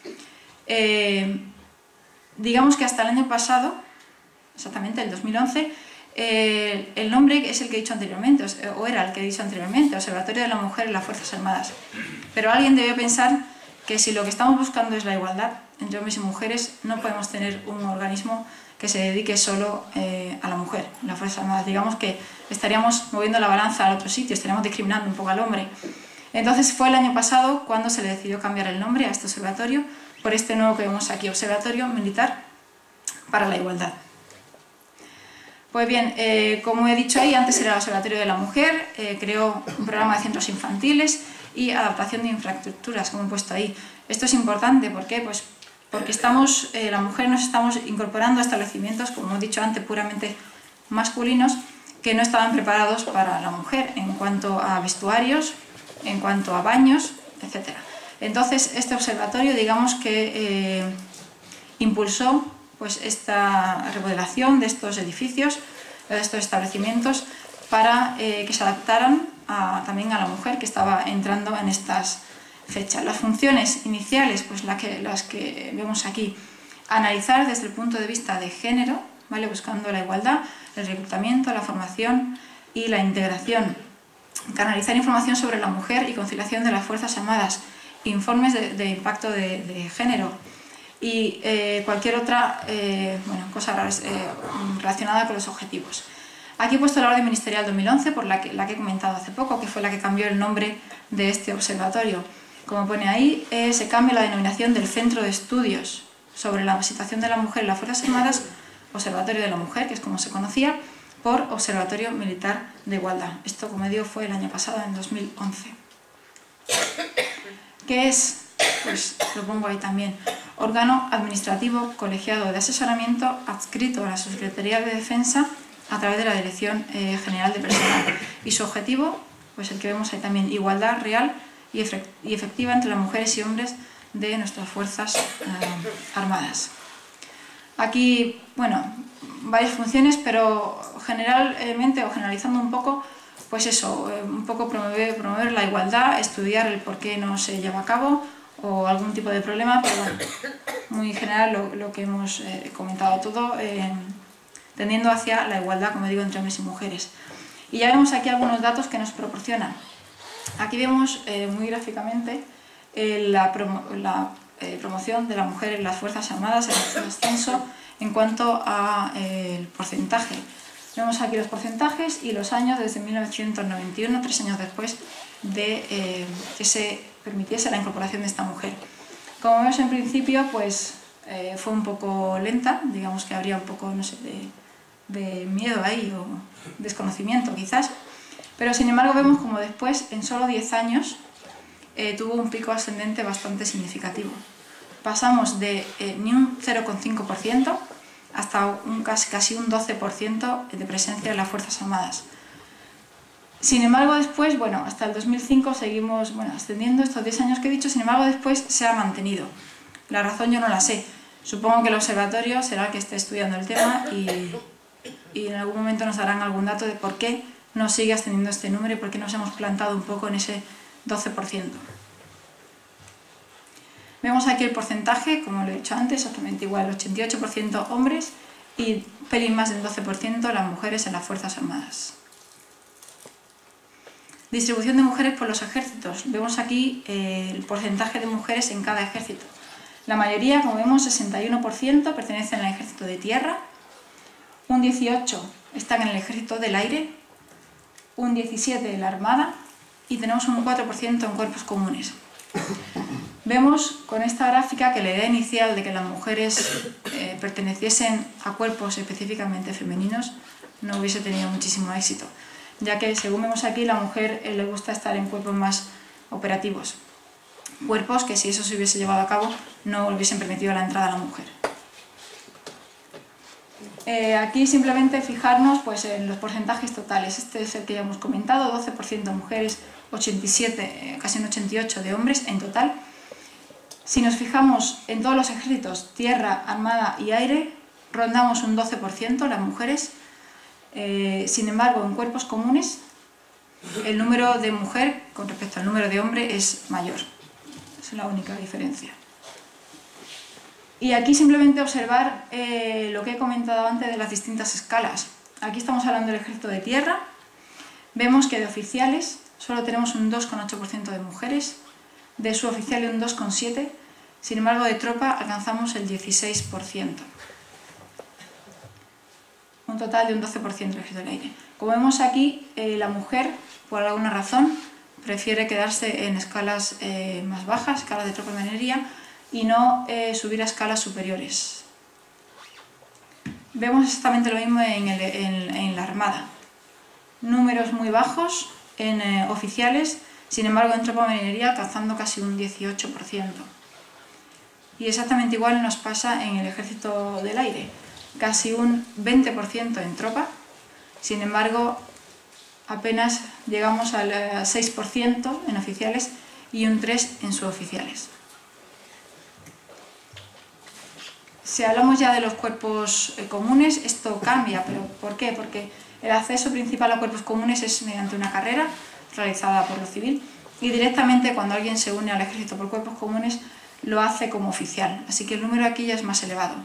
Digamos que hasta el año pasado, exactamente el 2011, el nombre es el que he dicho anteriormente, o era el que he dicho anteriormente, Observatorio de la Mujer en las Fuerzas Armadas. Pero alguien debe pensar que si lo que estamos buscando es la igualdad entre hombres y mujeres, no podemos tener un organismo que se dedique solo a la mujer en las Fuerzas Armadas. Digamos que estaríamos moviendo la balanza al otro sitio, estaríamos discriminando un poco al hombre. Entonces fue el año pasado cuando se le decidió cambiar el nombre a este observatorio por este nuevo que vemos aquí, Observatorio Militar para la Igualdad. Pues bien, como he dicho ahí, antes era el Observatorio de la Mujer, creó un programa de centros infantiles y adaptación de infraestructuras, como he puesto ahí. Esto es importante, ¿por qué? Pues porque la mujer nos estamos incorporando a establecimientos, como he dicho antes, puramente masculinos, que no estaban preparados para la mujer en cuanto a vestuarios, en cuanto a baños, etc. Entonces, este observatorio, digamos que impulsó pues, esta remodelación de estos edificios, de estos establecimientos, para que se adaptaran también a la mujer que estaba entrando en estas fechas. Las funciones iniciales, pues las que vemos aquí, analizar desde el punto de vista de género, ¿vale? Buscando la igualdad, el reclutamiento, la formación y la integración. Canalizar información sobre la mujer y conciliación de las Fuerzas Armadas, informes de impacto de género y cualquier otra cosa relacionada con los objetivos. Aquí he puesto la orden ministerial 2011, por la que he comentado hace poco, que fue la que cambió el nombre de este observatorio. Como pone ahí, se cambia la denominación del Centro de Estudios sobre la situación de la mujer en las Fuerzas Armadas, Observatorio de la Mujer, que es como se conocía, por Observatorio Militar de Igualdad. Esto, como digo, fue el año pasado, en 2011. ¿Qué es? Pues lo pongo ahí también. Órgano administrativo colegiado de asesoramiento adscrito a la Secretaría de Defensa a través de la Dirección General de Personal. Y su objetivo, pues el que vemos ahí también, igualdad real y efectiva entre las mujeres y hombres de nuestras Fuerzas Armadas. Aquí, bueno, varias funciones, pero generalmente, o generalizando un poco, pues eso, un poco promover la igualdad, estudiar el por qué no se lleva a cabo o algún tipo de problema, pero bueno, muy general lo que hemos comentado todo, tendiendo hacia la igualdad, como digo, entre hombres y mujeres. Y ya vemos aquí algunos datos que nos proporcionan. Aquí vemos muy gráficamente la promoción de la mujer en las Fuerzas Armadas, el ascenso en cuanto al porcentaje. Vemos aquí los porcentajes y los años desde 1991, 3 años después de que se permitiese la incorporación de esta mujer. Como vemos en principio, pues fue un poco lenta, digamos que habría un poco, no sé, de miedo ahí o desconocimiento quizás, pero sin embargo vemos como después, en solo 10 años, tuvo un pico ascendente bastante significativo. Pasamos de ni un 0,5% hasta casi un 12% de presencia en las Fuerzas Armadas. Sin embargo, después, bueno, hasta el 2005 seguimos ascendiendo estos 10 años que he dicho, sin embargo, después se ha mantenido. La razón yo no la sé. Supongo que el observatorio será el que esté estudiando el tema y en algún momento nos darán algún dato de por qué no sigue ascendiendo este número y por qué nos hemos plantado un poco en ese 12%. Vemos aquí el porcentaje, como lo he dicho antes, exactamente igual, 88% hombres y un pelín más del 12% las mujeres en las Fuerzas Armadas. Distribución de mujeres por los ejércitos. Vemos aquí el porcentaje de mujeres en cada ejército. La mayoría, como vemos, 61% pertenecen al ejército de tierra, un 18% están en el ejército del aire, un 17% en la armada y tenemos un 4% en cuerpos comunes. Vemos con esta gráfica que la idea inicial de que las mujeres perteneciesen a cuerpos específicamente femeninos no hubiese tenido muchísimo éxito, ya que, según vemos aquí, a la mujer le gusta estar en cuerpos más operativos. Cuerpos que, si eso se hubiese llevado a cabo, no hubiesen permitido la entrada a la mujer. Aquí simplemente fijarnos pues, en los porcentajes totales. Este es el que ya hemos comentado, 12% mujeres, 87, casi un 88% de hombres en total. Si nos fijamos en todos los ejércitos, tierra, armada y aire, rondamos un 12% las mujeres. Sin embargo, en cuerpos comunes, el número de mujer con respecto al número de hombre es mayor. Esa es la única diferencia. Y aquí simplemente observar lo que he comentado antes de las distintas escalas. Aquí estamos hablando del ejército de tierra. Vemos que de oficiales solo tenemos un 2,8% de mujeres, de suboficiales un 2,7%, sin embargo de tropa alcanzamos el 16%. Un total de un 12% del ejército del aire. Como vemos aquí, la mujer, por alguna razón, prefiere quedarse en escalas más bajas, escalas de tropa y marinería, y no subir a escalas superiores. Vemos exactamente lo mismo en la armada. Números muy bajos en oficiales, sin embargo en tropa y marinería alcanzando casi un 18%. Y exactamente igual nos pasa en el ejército del aire, casi un 20% en tropa, sin embargo apenas llegamos al 6% en oficiales y un 3% en suboficiales. Si hablamos ya de los cuerpos comunes, esto cambia, pero ¿por qué? Porque el acceso principal a cuerpos comunes es mediante una carrera realizada por lo civil y directamente cuando alguien se une al ejército por cuerpos comunes lo hace como oficial, así que el número aquí ya es más elevado.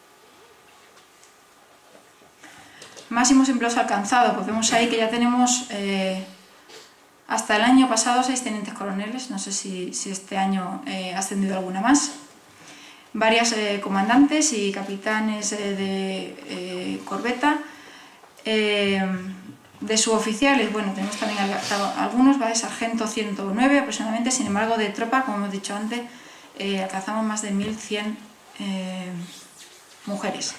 Máximos empleos alcanzados, pues vemos ahí que ya tenemos hasta el año pasado 6 tenientes coroneles, no sé si este año ha ascendido alguna más. Varias comandantes y capitanes de corbeta, de suboficiales, bueno, tenemos también algunos, ¿vale? Sargento 109 aproximadamente, sin embargo de tropa, como hemos dicho antes, alcanzamos más de 1100 mujeres.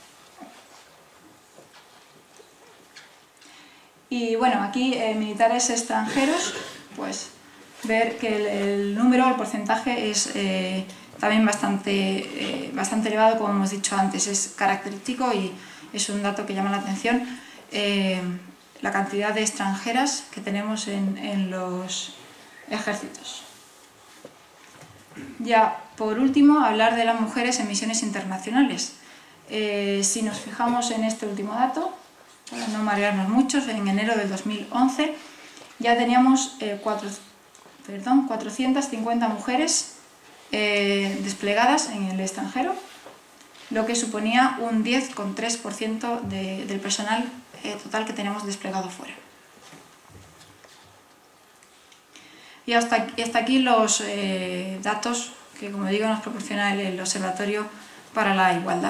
Y bueno, aquí militares extranjeros, pues ver que el número, el porcentaje es también bastante elevado, como hemos dicho antes. Es característico y es un dato que llama la atención la cantidad de extranjeras que tenemos en los ejércitos. Ya, por último, hablar de las mujeres en misiones internacionales. Si nos fijamos en este último dato, para no marearnos mucho, en enero del 2011 ya teníamos 450 mujeres desplegadas en el extranjero, lo que suponía un 10,3% del personal total que tenemos desplegado fuera. Y hasta aquí los datos que, como digo, nos proporciona el Observatorio para la Igualdad.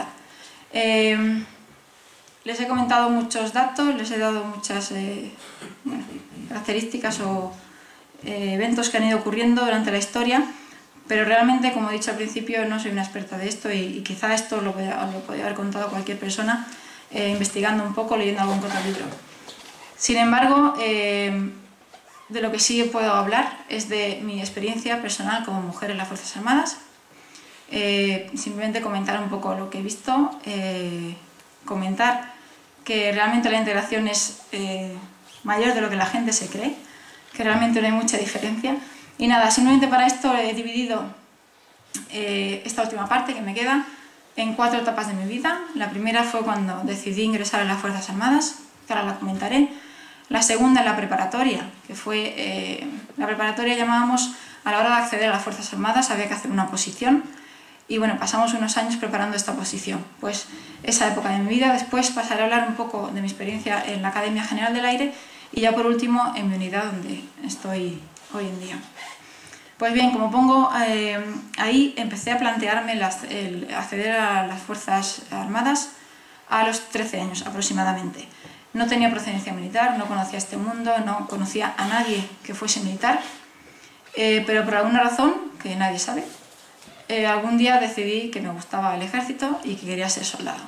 Les he comentado muchos datos, les he dado muchas características o eventos que han ido ocurriendo durante la historia, pero realmente, como he dicho al principio, no soy una experta de esto y quizá esto lo podría haber contado cualquier persona investigando un poco, leyendo algún otro libro. Sin embargo, de lo que sí puedo hablar es de mi experiencia personal como mujer en las Fuerzas Armadas. Simplemente comentar un poco lo que he visto, comentar que realmente la integración es mayor de lo que la gente se cree, que realmente no hay mucha diferencia. Y nada, simplemente para esto he dividido esta última parte que me queda en 4 etapas de mi vida. La primera fue cuando decidí ingresar en las Fuerzas Armadas, que ahora la comentaré. La segunda en la preparatoria, que fue la preparatoria llamábamos, a la hora de acceder a las Fuerzas Armadas había que hacer una oposición y bueno, pasamos unos años preparando esta oposición. Pues esa época de mi vida. Después pasaré a hablar un poco de mi experiencia en la Academia General del Aire y ya por último en mi unidad donde estoy hoy en día. Pues bien, como pongo ahí, empecé a plantearme el acceder a las Fuerzas Armadas a los 13 años aproximadamente. No tenía procedencia militar, no conocía este mundo, no conocía a nadie que fuese militar, pero por alguna razón, que nadie sabe, algún día decidí que me gustaba el ejército y que quería ser soldado.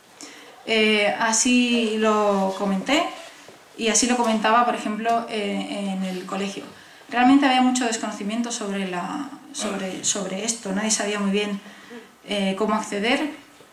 Así lo comenté y así lo comentaba, por ejemplo, en el colegio. Realmente había mucho desconocimiento sobre esto, nadie sabía muy bien cómo acceder,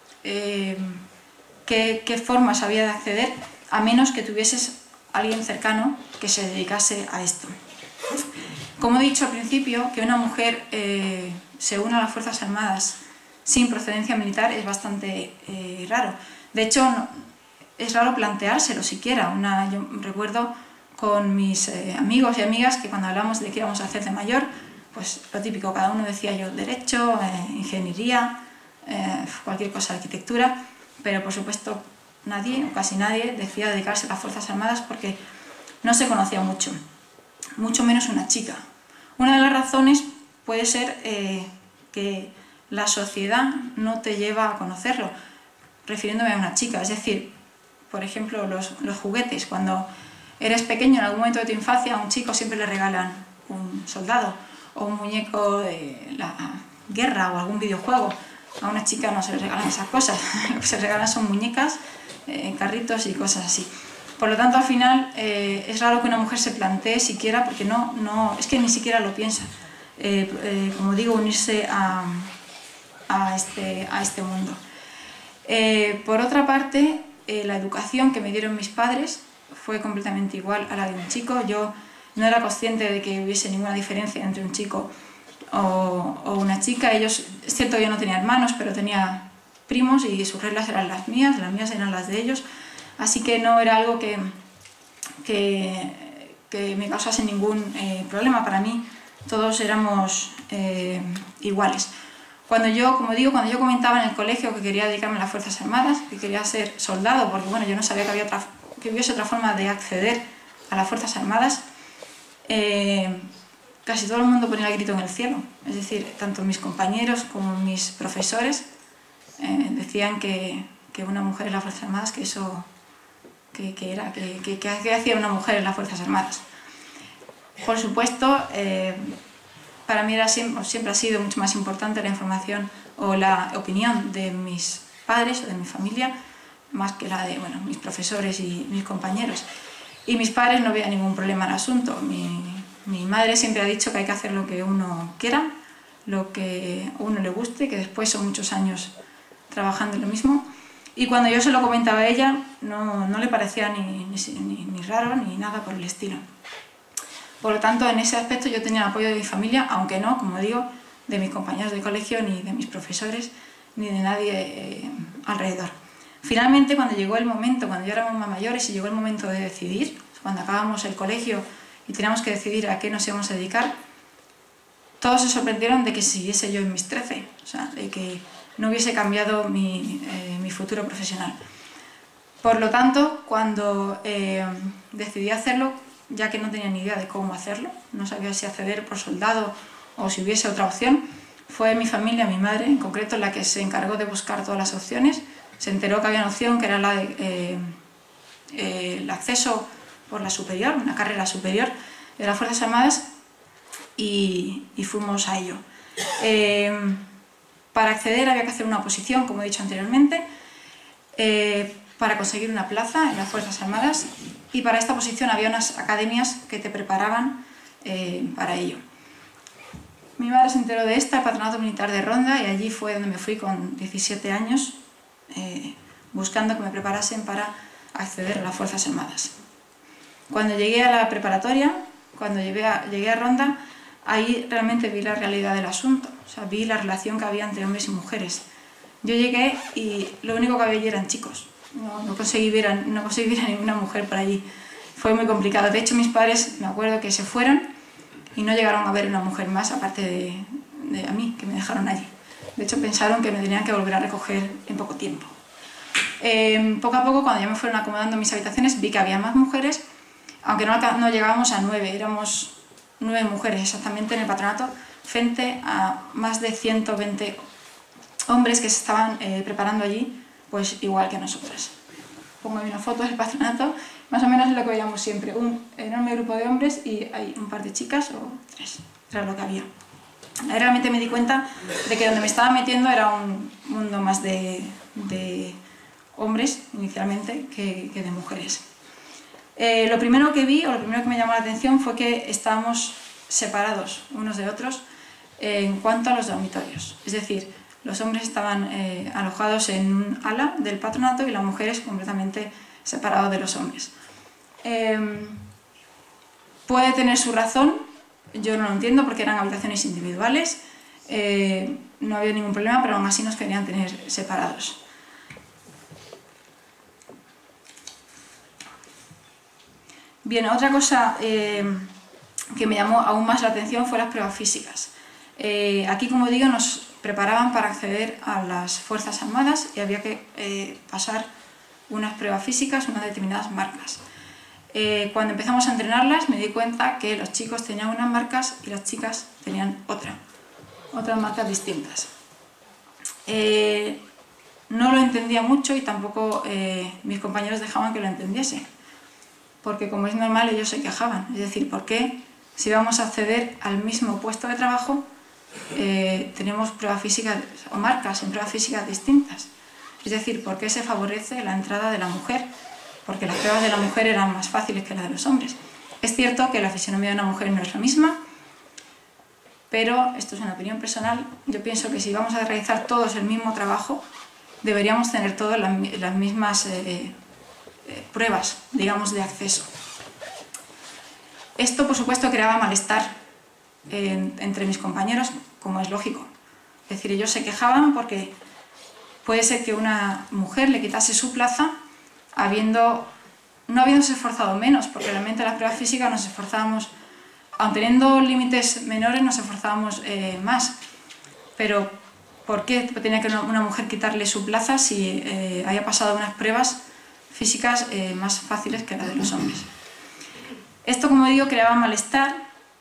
qué formas había de acceder, a menos que tuvieses alguien cercano que se dedicase a esto. Como he dicho al principio, que una mujer se una a las Fuerzas Armadas sin procedencia militar es bastante raro. De hecho, es raro planteárselo siquiera. Yo recuerdo con mis amigos y amigas que cuando hablamos de qué íbamos a hacer de mayor, pues lo típico, cada uno decía yo derecho, ingeniería, cualquier cosa, arquitectura, pero por supuesto nadie, o casi nadie, decía dedicarse a las Fuerzas Armadas porque no se conocía mucho, mucho menos una chica. Una de las razones puede ser que la sociedad no te lleva a conocerlo, refiriéndome a una chica, es decir, por ejemplo, los juguetes. Cuando eres pequeño, en algún momento de tu infancia, a un chico siempre le regalan un soldado o un muñeco de la guerra o algún videojuego. A una chica no se le regalan esas cosas, lo que se regalan son muñecas, carritos y cosas así. Por lo tanto, al final es raro que una mujer se plantee siquiera, porque es que ni siquiera lo piensa, como digo, unirse a este mundo. Por otra parte, la educación que me dieron mis padres fue completamente igual a la de un chico. Yo no era consciente de que hubiese ninguna diferencia entre un chico o una chica. Ellos, es cierto, yo no tenía hermanos, pero tenía primos y sus reglas eran las mías eran las de ellos, así que no era algo que me causase ningún problema. Para mí todos éramos iguales. Cuando yo comentaba en el colegio que quería dedicarme a las Fuerzas Armadas, que quería ser soldado, porque bueno, yo no sabía que hubiese otra forma de acceder a las Fuerzas Armadas, casi todo el mundo ponía el grito en el cielo. Es decir, tanto mis compañeros como mis profesores decían que una mujer en las Fuerzas Armadas, que eso, ¿qué hacía una mujer en las Fuerzas Armadas? Por supuesto, para mí siempre ha sido mucho más importante la información o la opinión de mis padres o de mi familia, más que la de mis profesores y mis compañeros. Y mis padres no veían ningún problema en el asunto. Mi madre siempre ha dicho que hay que hacer lo que uno quiera, lo que a uno le guste, que después son muchos años trabajando en lo mismo. Y cuando yo se lo comentaba a ella, no le parecía ni raro ni nada por el estilo. Por lo tanto, en ese aspecto yo tenía el apoyo de mi familia, aunque no, como digo, de mis compañeros de colegio, ni de mis profesores, ni de nadie alrededor. Finalmente, cuando llegó el momento, cuando ya éramos más mayores y llegó el momento de decidir, cuando acabamos el colegio y teníamos que decidir a qué nos íbamos a dedicar, todos se sorprendieron de que siguiese yo en mis 13, o sea, de que no hubiese cambiado mi futuro profesional. Por lo tanto, cuando decidí hacerlo, ya que no tenía ni idea de cómo hacerlo, no sabía si acceder por soldado o si hubiese otra opción, fue mi familia, mi madre en concreto, la que se encargó de buscar todas las opciones. Se enteró que había una opción que era la de el acceso por la superior, una carrera superior de las Fuerzas Armadas, y fuimos a ello. Para acceder había que hacer una oposición, como he dicho anteriormente, para conseguir una plaza en las Fuerzas Armadas, y para esta oposición había unas academias que te preparaban para ello. Mi madre se enteró de esta, el Patronato Militar de Ronda, y allí fue donde me fui con 17 años, buscando que me preparasen para acceder a las Fuerzas Armadas. Cuando llegué a la preparatoria, cuando llegué a Ronda, ahí realmente vi la realidad del asunto, o sea, vi la relación que había entre hombres y mujeres. Yo llegué y lo único que había allí eran chicos, no conseguí ver a ninguna mujer por allí. Fue muy complicado. De hecho, mis padres, me acuerdo que se fueron y no llegaron a ver una mujer más, aparte de a mí, que me dejaron allí. De hecho, pensaron que me tenían que volver a recoger en poco tiempo. Poco a poco, cuando ya me fueron acomodando mis habitaciones, vi que había más mujeres, aunque no llegábamos a 9, éramos 9 mujeres exactamente en el patronato, frente a más de 120 hombres que se estaban preparando allí, pues igual que nosotras. Pongo ahí una foto del patronato, más o menos es lo que veíamos siempre, un enorme grupo de hombres y hay un par de chicas o 3, era lo que había. Ahí realmente me di cuenta de que donde me estaba metiendo era un mundo más de hombres inicialmente que de mujeres. Lo primero que vi, o lo primero que me llamó la atención, fue que estábamos separados unos de otros en cuanto a los dormitorios. Es decir, los hombres estaban alojados en un ala del patronato y las mujeres completamente separadas de los hombres. Puede tener su razón, yo no lo entiendo porque eran habitaciones individuales, no había ningún problema, pero aún así nos querían tener separados. Bien, otra cosa que me llamó aún más la atención fue las pruebas físicas. Aquí, como digo, nos preparaban para acceder a las Fuerzas Armadas y había que pasar unas pruebas físicas, unas determinadas marcas. Cuando empezamos a entrenarlas me di cuenta que los chicos tenían unas marcas y las chicas tenían otras marcas distintas. No lo entendía mucho y tampoco mis compañeros dejaban que lo entendiese, porque como es normal ellos se quejaban, es decir, ¿por qué si vamos a acceder al mismo puesto de trabajo tenemos pruebas físicas o marcas en pruebas físicas distintas? Es decir, ¿por qué se favorece la entrada de la mujer? Porque las pruebas de la mujer eran más fáciles que las de los hombres. Es cierto que la fisionomía de una mujer no es la misma, pero esto es una opinión personal. Yo pienso que si vamos a realizar todos el mismo trabajo, deberíamos tener todas las mismas pruebas, digamos, de acceso. Esto, por supuesto, creaba malestar entre mis compañeros, como es lógico. Es decir, ellos se quejaban porque puede ser que una mujer le quitase su plaza no habiéndose esforzado menos, porque realmente en las pruebas físicas nos esforzábamos, aun teniendo límites menores, nos esforzábamos más. Pero ¿por qué tenía que una mujer quitarle su plaza si haya pasado unas pruebas físicas más fáciles que las de los hombres? Esto, como digo, creaba malestar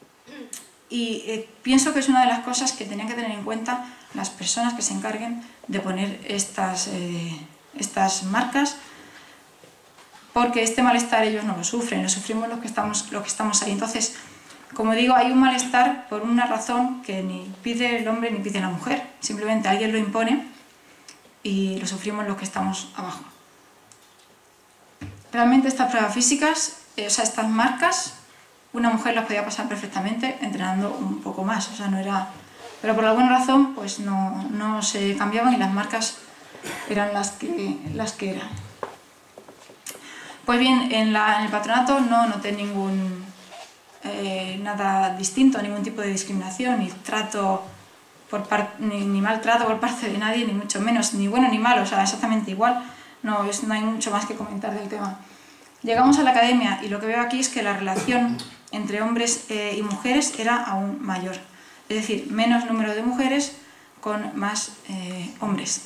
y pienso que es una de las cosas que tenían que tener en cuenta las personas que se encarguen de poner estas marcas, porque este malestar ellos no lo sufren, lo sufrimos los que estamos ahí. Entonces, como digo, hay un malestar por una razón que ni pide el hombre ni pide la mujer, simplemente alguien lo impone y lo sufrimos los que estamos abajo. Realmente estas pruebas físicas, estas marcas, una mujer las podía pasar perfectamente entrenando un poco más, o sea, no era... Pero por alguna razón pues no se cambiaban y las marcas eran las que eran. Pues bien, en el patronato no noté nada distinto, ningún tipo de discriminación, ni trato ni maltrato por parte de nadie, ni mucho menos, ni bueno ni malo, o sea, exactamente igual. No hay mucho más que comentar del tema. Llegamos a la academia y lo que veo aquí es que la relación entre hombres y mujeres era aún mayor. Es decir, menos número de mujeres con más hombres.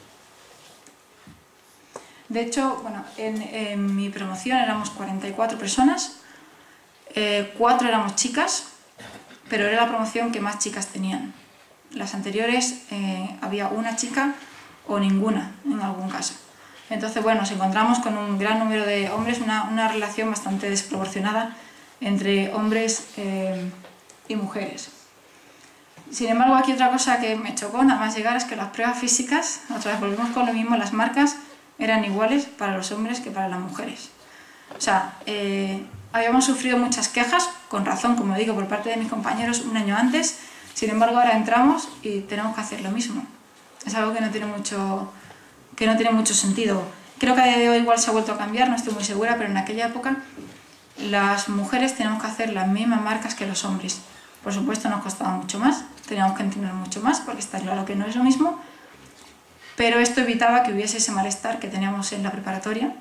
De hecho, bueno, en mi promoción éramos 44 personas, 4 éramos chicas, pero era la promoción que más chicas tenían. Las anteriores había una chica o ninguna en algún caso. Entonces, bueno, nos encontramos con un gran número de hombres, una relación bastante desproporcionada entre hombres y mujeres. Sin embargo, aquí otra cosa que me chocó nada más llegar es que las pruebas físicas, otra vez volvemos con lo mismo, las marcas eran iguales para los hombres que para las mujeres. O sea, habíamos sufrido muchas quejas, con razón, como digo, por parte de mis compañeros un año antes. Sin embargo, ahora entramos y tenemos que hacer lo mismo. Es algo que no tiene mucho sentido. Creo que a día de hoy igual se ha vuelto a cambiar, no estoy muy segura, pero en aquella época las mujeres tenemos que hacer las mismas marcas que los hombres. Por supuesto nos costaba mucho más, teníamos que entrenar mucho más porque está claro que no es lo mismo, pero esto evitaba que hubiese ese malestar que teníamos en la preparatoria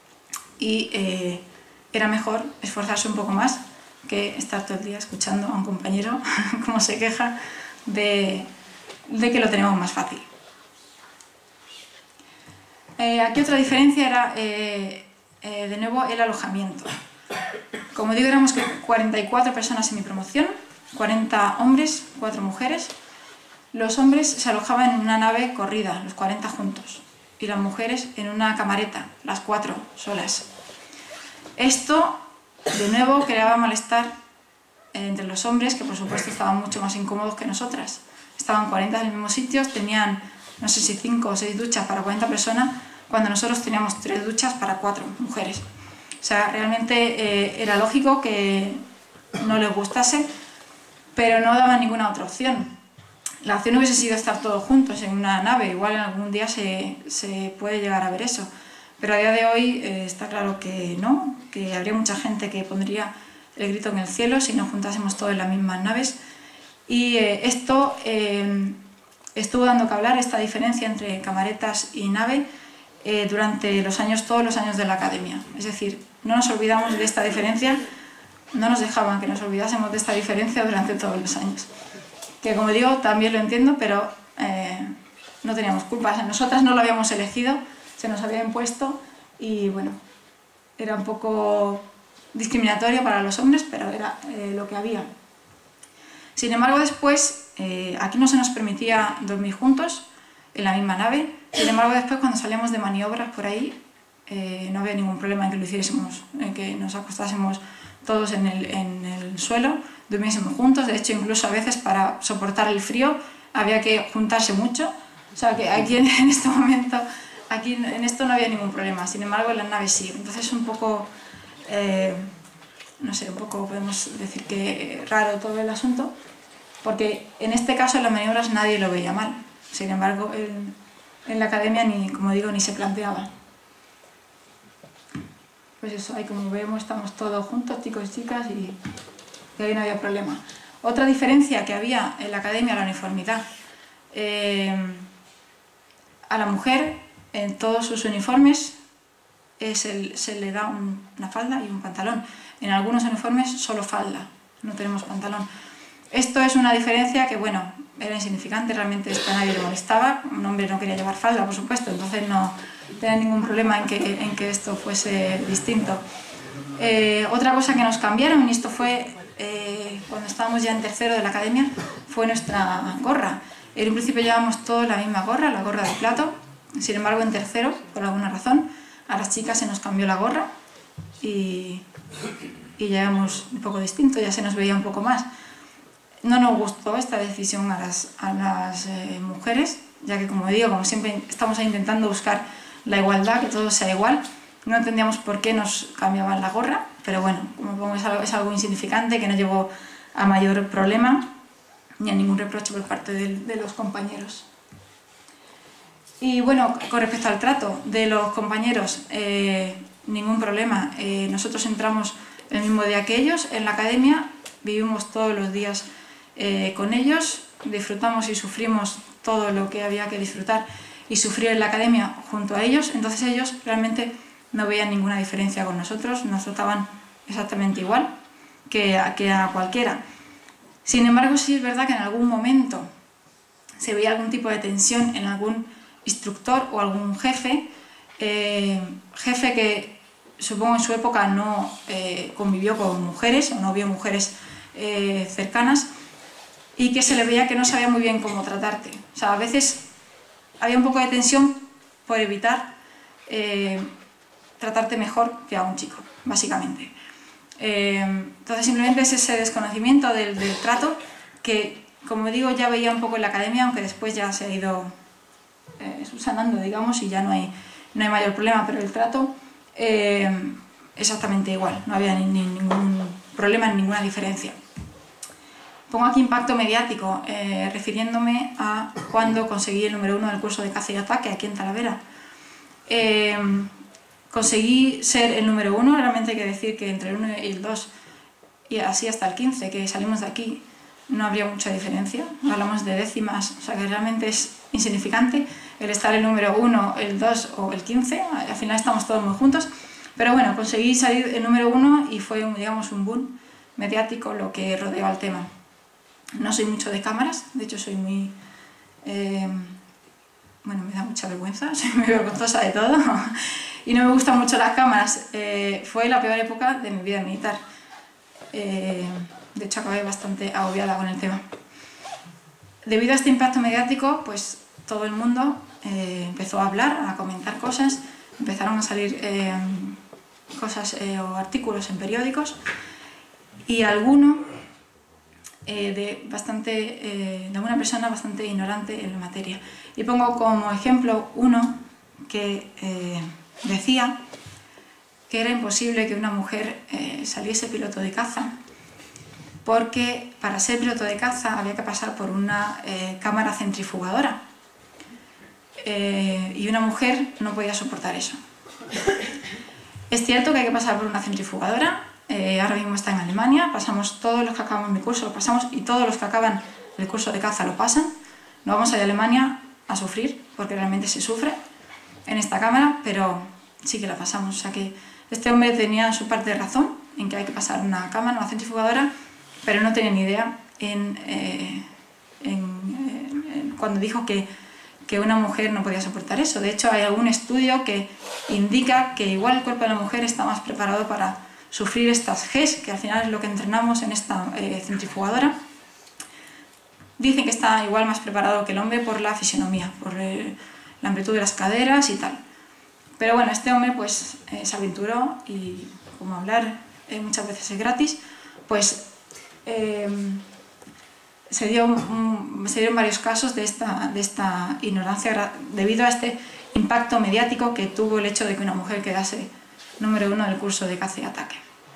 y era mejor esforzarse un poco más que estar todo el día escuchando a un compañero cómo se queja de que lo tenemos más fácil. Aquí otra diferencia era, de nuevo, el alojamiento. Como digo, éramos 44 personas en mi promoción, 40 hombres, 4 mujeres. Los hombres se alojaban en una nave corrida, los 40 juntos, y las mujeres en una camareta, las 4 solas. Esto, de nuevo, creaba malestar entre los hombres, que por supuesto estaban mucho más incómodos que nosotras. Estaban 40 en el mismo sitio, tenían, no sé si 5 o 6 duchas para 40 personas, cuando nosotros teníamos 3 duchas para 4 mujeres. O sea, realmente era lógico que no les gustase, pero no daban ninguna otra opción. La opción hubiese sido estar todos juntos en una nave, igual en algún día se puede llegar a ver eso. Pero a día de hoy está claro que no, que habría mucha gente que pondría el grito en el cielo si nos juntásemos todos en las mismas naves. Y esto estuvo dando que hablar, esta diferencia entre camaretas y nave, durante todos los años de la academia. Es decir, no nos olvidamos de esta diferencia, no nos dejaban que nos olvidásemos de esta diferencia durante todos los años. Que como digo, también lo entiendo, pero no teníamos culpas. Nosotras no lo habíamos elegido, se nos había impuesto y bueno, era un poco discriminatorio para los hombres, pero era lo que había. Sin embargo, después, aquí no se nos permitía dormir juntos en la misma nave. Sin embargo, después cuando salíamos de maniobras por ahí, no había ningún problema en que lo hiciésemos, en que nos acostásemos todos en el suelo, durmiésemos juntos. De hecho, incluso a veces para soportar el frío había que juntarse mucho. O sea que aquí en este momento, aquí en esto no había ningún problema. Sin embargo, en las naves sí. Entonces un poco, no sé, un poco podemos decir que raro todo el asunto, porque en este caso en las maniobras nadie lo veía mal. Sin embargo, en la academia, como digo, ni se planteaba. Pues eso, ahí como vemos estamos todos juntos, chicos y chicas, y ahí no había problema. Otra diferencia que había en la academia, la uniformidad. A la mujer, en todos sus uniformes, se le da una falda y un pantalón. En algunos uniformes solo falda, no tenemos pantalón. Esto es una diferencia que, bueno, era insignificante, realmente esto a nadie le molestaba. Un hombre no quería llevar falda, por supuesto, entonces no tenía ningún problema en que esto fuese distinto. Otra cosa que nos cambiaron, y esto fue cuando estábamos ya en tercero de la academia, fue nuestra gorra. En un principio llevábamos todos la misma gorra, la gorra de plato. Sin embargo, en tercero, por alguna razón, a las chicas se nos cambió la gorra y llevamos un poco distinto, ya se nos veía un poco más. No nos gustó esta decisión a las mujeres, ya que, como digo, como siempre estamos ahí intentando buscar la igualdad, que todo sea igual. No entendíamos por qué nos cambiaban la gorra, pero bueno, como pongo, es algo insignificante que no llevó a mayor problema ni a ningún reproche por parte de los compañeros. Y bueno, con respecto al trato de los compañeros, ningún problema. Nosotros entramos el mismo día que ellos en la academia, vivimos todos los días con ellos, disfrutamos y sufrimos todo lo que había que disfrutar y sufrir en la academia junto a ellos. Entonces ellos realmente no veían ninguna diferencia con nosotros, nos trataban exactamente igual que a cualquiera. Sin embargo, sí es verdad que en algún momento se veía algún tipo de tensión en algún instructor o algún jefe que supongo en su época no convivió con mujeres o no vio mujeres cercanas, y que se le veía que no sabía muy bien cómo tratarte. O sea, a veces había un poco de tensión por evitar tratarte mejor que a un chico, básicamente. Entonces simplemente es ese desconocimiento del trato que, como digo, ya veía un poco en la academia, aunque después ya se ha ido subsanando, digamos, y ya no hay mayor problema, pero el trato exactamente igual, no había ningún problema, ninguna diferencia. Pongo aquí impacto mediático, refiriéndome a cuando conseguí el número 1 del curso de caza y ataque aquí en Talavera. Conseguí ser el número 1, realmente hay que decir que entre el 1 y el 2, y así hasta el 15, que salimos de aquí, no habría mucha diferencia. Hablamos de décimas, o sea que realmente es insignificante el estar el número 1, el 2 o el 15, al final estamos todos muy juntos. Pero bueno, conseguí salir el número 1 y fue, digamos, un boom mediático lo que rodeó al tema. No soy mucho de cámaras, de hecho soy muy... bueno, me da mucha vergüenza, soy muy vergonzosa de todo y no me gustan mucho las cámaras. Fue la peor época de mi vida militar. De hecho, acabé bastante agobiada con el tema. Debido a este impacto mediático, pues todo el mundo empezó a hablar, a comentar cosas, empezaron a salir cosas o artículos en periódicos y alguno de una persona bastante ignorante en la materia. Y pongo como ejemplo uno que decía que era imposible que una mujer saliese piloto de caza porque para ser piloto de caza había que pasar por una cámara centrifugadora y una mujer no podía soportar eso. Es cierto que hay que pasar por una centrifugadora, ahora mismo está en Alemania, pasamos todos los que acaban mi curso, lo pasamos, y todos los que acaban el curso de caza lo pasan. No vamos a ir a Alemania a sufrir, porque realmente se sufre en esta cámara, pero sí que la pasamos. O sea que este hombre tenía su parte de razón en que hay que pasar una cámara, una centrifugadora, pero no tenía ni idea cuando dijo que una mujer no podía soportar eso. De hecho, hay algún estudio que indica que igual el cuerpo de la mujer está más preparado para sufrir estas Gs, que al final es lo que entrenamos en esta centrifugadora. Dicen que está igual más preparado que el hombre por la fisionomía, por la amplitud de las caderas y tal. Pero bueno, este hombre pues se aventuró y como hablar muchas veces es gratis, pues se dieron varios casos de esta ignorancia debido a este impacto mediático que tuvo el hecho de que una mujer quedase número 1 del curso de caza y ataque.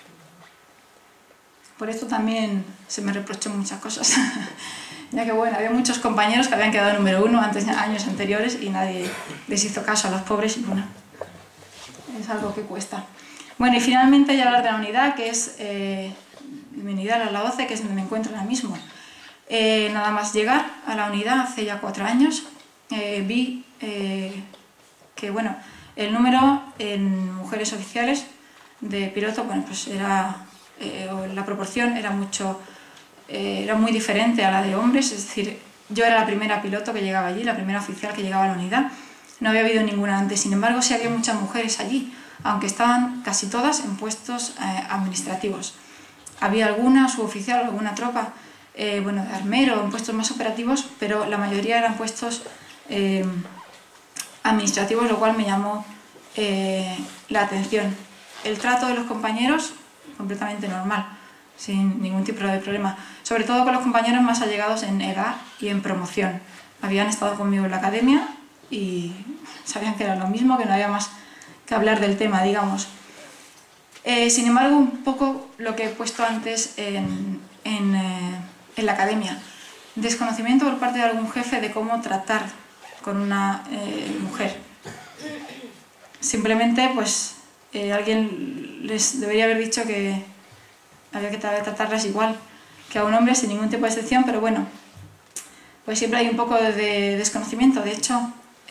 Por esto también se me reprochó muchas cosas, ya que bueno, había muchos compañeros que habían quedado número 1 años anteriores y nadie les hizo caso a los pobres y bueno, es algo que cuesta. Bueno, y finalmente ya hablar de la unidad, que es mi unidad, la 12, que es donde me encuentro ahora mismo. Nada más llegar a la unidad hace ya 4 años, vi que bueno, el número en mujeres oficiales de piloto, bueno, pues era, la proporción era muy diferente a la de hombres, es decir, yo era la primera piloto que llegaba allí, la primera oficial que llegaba a la unidad, no había habido ninguna antes, sin embargo sí había muchas mujeres allí, aunque estaban casi todas en puestos administrativos. Había alguna suboficial, alguna tropa, bueno, de armero, en puestos más operativos, pero la mayoría eran puestos administrativos, lo cual me llamó la atención. El trato de los compañeros, completamente normal, sin ningún tipo de problema, sobre todo con los compañeros más allegados en edad y en promoción. Habían estado conmigo en la academia y sabían que era lo mismo, que no había más que hablar del tema, digamos. Sin embargo, un poco lo que he puesto antes en la academia, desconocimiento por parte de algún jefe de cómo tratar con una mujer. Simplemente, pues, alguien les debería haber dicho que había que tratarlas igual que a un hombre, sin ningún tipo de excepción, pero bueno, pues siempre hay un poco de desconocimiento. De hecho,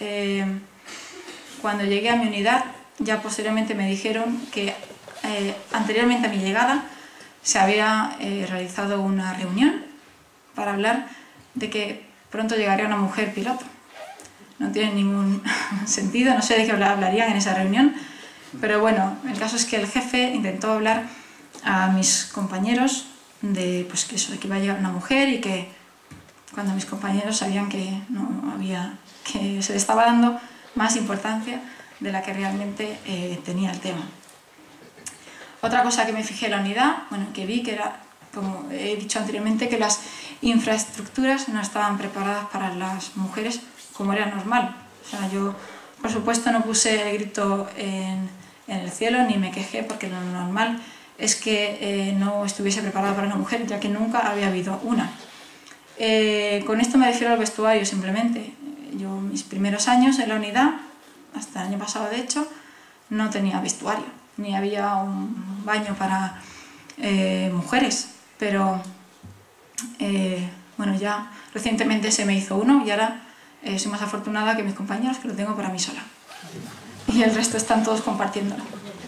cuando llegué a mi unidad, ya posteriormente me dijeron que anteriormente a mi llegada se había realizado una reunión para hablar de que pronto llegaría una mujer piloto. No tiene ningún sentido, no sé de qué hablarían en esa reunión, pero bueno, el caso es que el jefe intentó hablar a mis compañeros de, pues, que eso, de que iba a llegar una mujer y que cuando mis compañeros sabían que que se le estaba dando más importancia de la que realmente tenía el tema. Otra cosa que me fijé en la unidad, bueno, que vi que era, como he dicho anteriormente, que las infraestructuras no estaban preparadas para las mujeres como era normal. O sea, yo, por supuesto, no puse el grito en el cielo ni me quejé, porque lo normal es que no estuviese preparada para una mujer, ya que nunca había habido una. Con esto me refiero al vestuario, simplemente. Yo, mis primeros años en la unidad, hasta el año pasado de hecho, no tenía vestuario, ni había un baño para mujeres, pero bueno, ya recientemente se me hizo uno y ahora soy más afortunada que mis compañeros, que lo tengo para mí sola. Y el resto están todos compartiéndolo.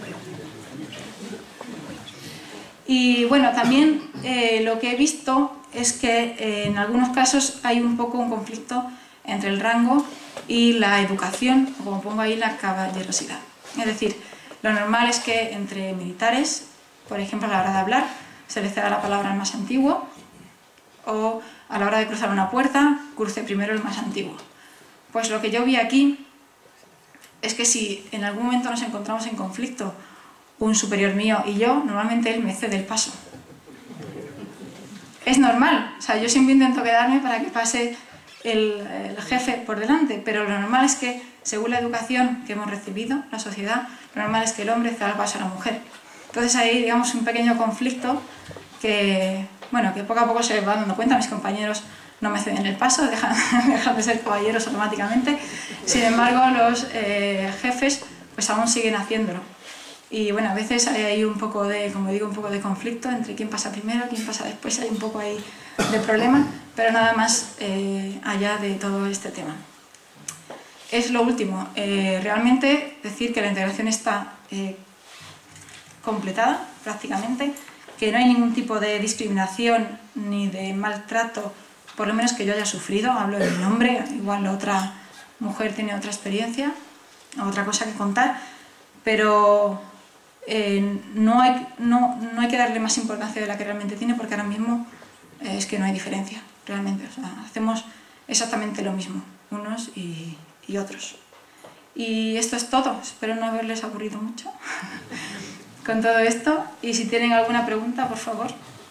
Y bueno, también lo que he visto es que en algunos casos hay un poco un conflicto entre el rango y la educación, o como pongo ahí, la caballerosidad. Es decir, lo normal es que entre militares, por ejemplo, a la hora de hablar, se les ceda la palabra al más antiguo, o a la hora de cruzar una puerta, cruce primero el más antiguo. Pues lo que yo vi aquí es que si en algún momento nos encontramos en conflicto, un superior mío y yo, normalmente él me cede el paso. Es normal, o sea, yo siempre intento quedarme para que pase el jefe por delante, pero lo normal es que, según la educación que hemos recibido, la sociedad, lo normal es que el hombre ceda el paso a la mujer. Entonces hay, digamos, un pequeño conflicto que, bueno, que poco a poco se va dando cuenta. Mis compañeros no me ceden el paso, dejan de ser caballeros automáticamente. Sin embargo, los jefes pues aún siguen haciéndolo. Y bueno, a veces hay ahí un poco de, como digo, un poco de conflicto entre quién pasa primero, quién pasa después, hay un poco ahí de problema, pero nada más allá de todo este tema. Es lo último, realmente decir que la integración está completada prácticamente, que no hay ningún tipo de discriminación ni de maltrato, por lo menos que yo haya sufrido. Hablo de mi nombre, igual la otra mujer tiene otra experiencia, otra cosa que contar, pero no hay que darle más importancia de la que realmente tiene, porque ahora mismo es que no hay diferencia, realmente. O sea, hacemos exactamente lo mismo, unos y otros. Y esto es todo, espero no haberles aburrido mucho con todo esto, y si tienen alguna pregunta, por favor.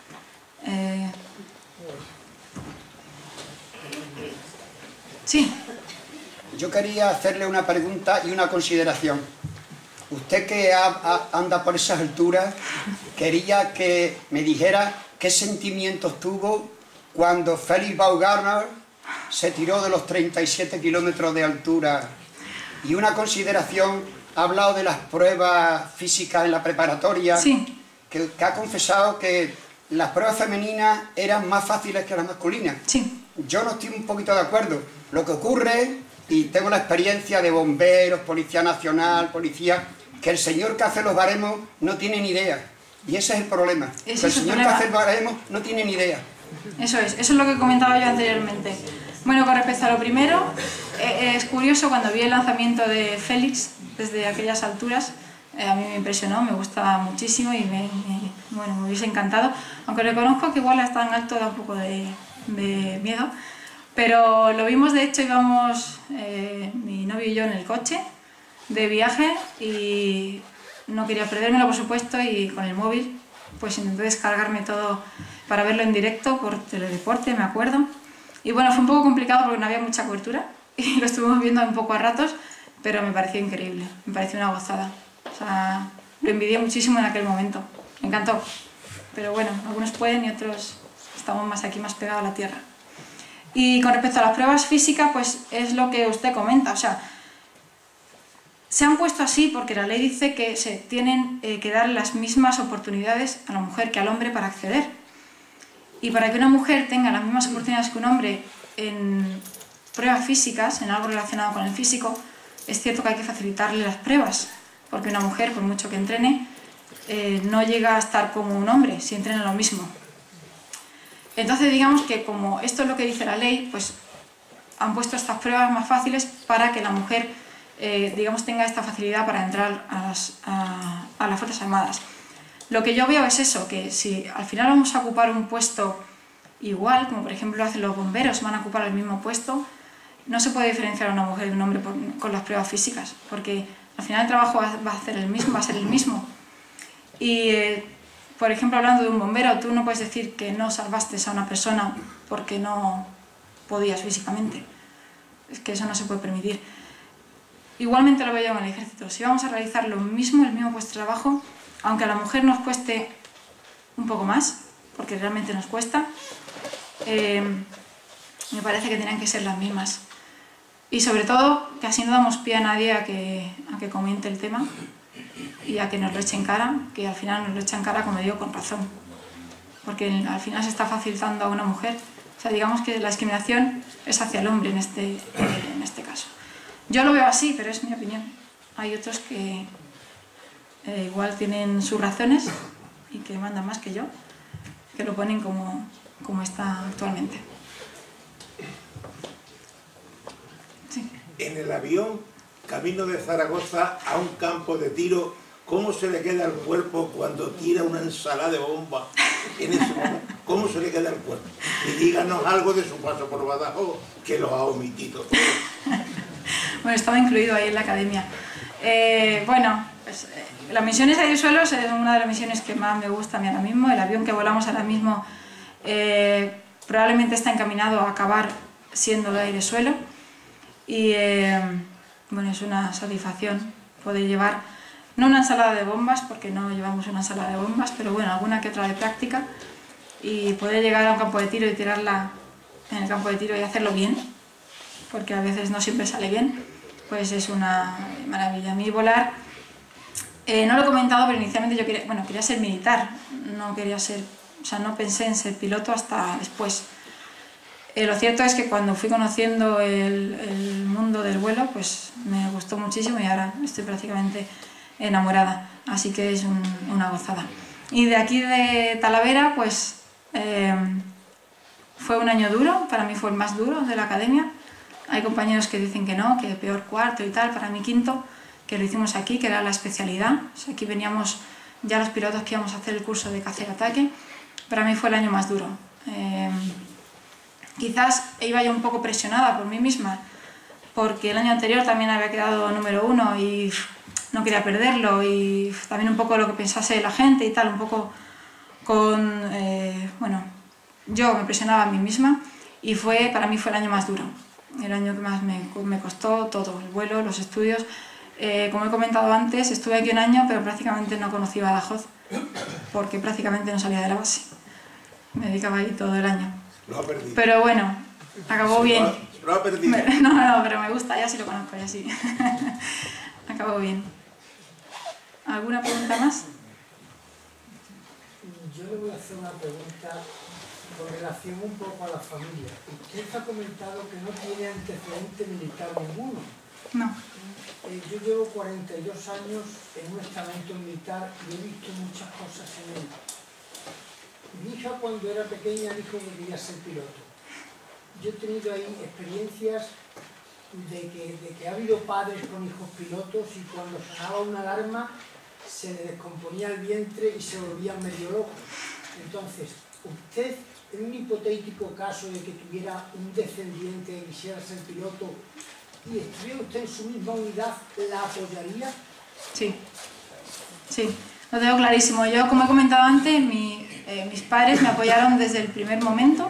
Sí. Yo quería hacerle una pregunta y una consideración. Usted que anda por esas alturas, quería que me dijera qué sentimientos tuvo cuando Felix Baumgartner se tiró de los 37 kilómetros de altura. Y una consideración, ha hablado de las pruebas físicas en la preparatoria, sí, que ha confesado que las pruebas femeninas eran más fáciles que las masculinas. Sí. Yo no estoy un poquito de acuerdo. Lo que ocurre, y tengo la experiencia de bomberos, Policía Nacional, policía, que el señor que hace los baremos no tiene ni idea. Y ese es el problema. Que el señor que hace el baremo no tiene ni idea. Eso es lo que comentaba yo anteriormente. Bueno, con respecto a lo primero, es curioso, cuando vi el lanzamiento de Félix desde aquellas alturas, a mí me impresionó, me gustaba muchísimo y bueno, me hubiese encantado, aunque reconozco que igual hasta tan alto da un poco de miedo, pero lo vimos. De hecho, íbamos mi novio y yo en el coche de viaje y no quería perdérmelo, por supuesto, y con el móvil pues intenté descargarme todo para verlo en directo por Teledeporte, me acuerdo. Y bueno, fue un poco complicado porque no había mucha cobertura y lo estuvimos viendo un poco a ratos, pero me pareció increíble, me pareció una gozada. O sea, lo envidié muchísimo en aquel momento, me encantó. Pero bueno, algunos pueden y otros estamos más aquí, más pegados a la tierra. Y con respecto a las pruebas físicas, pues es lo que usted comenta, o sea, se han puesto así porque la ley dice que se tienen que dar las mismas oportunidades a la mujer que al hombre para acceder. Y para que una mujer tenga las mismas oportunidades que un hombre en pruebas físicas, en algo relacionado con el físico, es cierto que hay que facilitarle las pruebas, porque una mujer, por mucho que entrene, no llega a estar como un hombre si entrena lo mismo. Entonces, digamos que como esto es lo que dice la ley, pues han puesto estas pruebas más fáciles para que la mujer, digamos, tenga esta facilidad para entrar a las Fuerzas Armadas. Lo que yo veo es eso, que si al final vamos a ocupar un puesto igual, como por ejemplo hacen los bomberos, van a ocupar el mismo puesto, no se puede diferenciar a una mujer de un hombre con las pruebas físicas, porque al final el trabajo va a ser el mismo. Y, por ejemplo, hablando de un bombero, tú no puedes decir que no salvaste a una persona porque no podías físicamente. Es que eso no se puede permitir. Igualmente lo veo yo en el ejército. Si vamos a realizar el mismo puesto de trabajo, aunque a la mujer nos cueste un poco más, porque realmente nos cuesta, me parece que tienen que ser las mismas. Y sobre todo, que así no damos pie a nadie a que comente el tema y a que nos lo eche en cara, que al final nos lo echa en cara, como digo, con razón. porque al final se está facilitando a una mujer. O sea, digamos que la discriminación es hacia el hombre en este caso. Yo lo veo así, pero es mi opinión. Hay otros que igual tienen sus razones y que mandan más que yo, que lo ponen como está actualmente. Sí. En el avión, camino de Zaragoza a un campo de tiro, ¿cómo se le queda el cuerpo cuando tira una ensalada de bomba en ese momento? ¿Cómo se le queda el cuerpo? Y díganos algo de su paso por Badajoz, que lo ha omitido. Bueno, estaba incluido ahí en la academia. Bueno, pues, las misiones aire-suelos es una de las misiones que más me gusta a mí ahora mismo. El avión que volamos ahora mismo probablemente está encaminado a acabar siendo de aire-suelo. Y bueno, es una satisfacción poder llevar, no una ensalada de bombas, porque no llevamos una ensalada de bombas, pero bueno, alguna que otra de práctica, y poder llegar a un campo de tiro y tirarla en el campo de tiro y hacerlo bien, porque a veces no siempre sale bien, pues es una maravilla. A mí volar, no lo he comentado, pero inicialmente yo quería ser militar, no pensé en ser piloto hasta después. Lo cierto es que cuando fui conociendo el mundo del vuelo, pues me gustó muchísimo y ahora estoy prácticamente enamorada, así que es una gozada. Y de aquí de Talavera, pues fue un año duro, para mí fue el más duro de la academia. Hay compañeros que dicen que no, que peor cuarto y tal, para mí quinto, que lo hicimos aquí, que era la especialidad. O sea, aquí veníamos ya los pilotos que íbamos a hacer el curso de caza y ataque. Para mí fue el año más duro. Quizás iba yo un poco presionada por mí misma, porque el año anterior también había quedado número 1 y no quería perderlo, y también un poco lo que pensase la gente y tal, un poco bueno, yo me presionaba a mí misma y para mí fue el año más duro, el año que más me costó todo, el vuelo, los estudios. Como he comentado antes, estuve aquí un año, pero prácticamente no conocí Badajoz, porque prácticamente no salía de la base, me dedicaba ahí todo el año. Lo ha perdido. Pero bueno, acabó bien. Lo ha perdido. No, pero me gusta, ya sí lo conozco, ya sí. Acabó bien. ¿Alguna pregunta más? Yo le voy a hacer una pregunta con relación un poco a la familia. Usted ha comentado que no tiene antecedente militar ninguno. No. Yo llevo 42 años en un estamento militar y he visto muchas cosas en él. Mi hija cuando era pequeña dijo que quería ser piloto. Yo he tenido ahí experiencias de que ha habido padres con hijos pilotos y cuando sonaba una alarma se le descomponía el vientre y se volvían medio locos. Entonces, usted, en un hipotético caso de que tuviera un descendiente que quisiera ser piloto y estuviera usted en su misma unidad, ¿la apoyaría? Sí, sí, lo tengo clarísimo. Yo, como he comentado antes, mis padres me apoyaron desde el primer momento.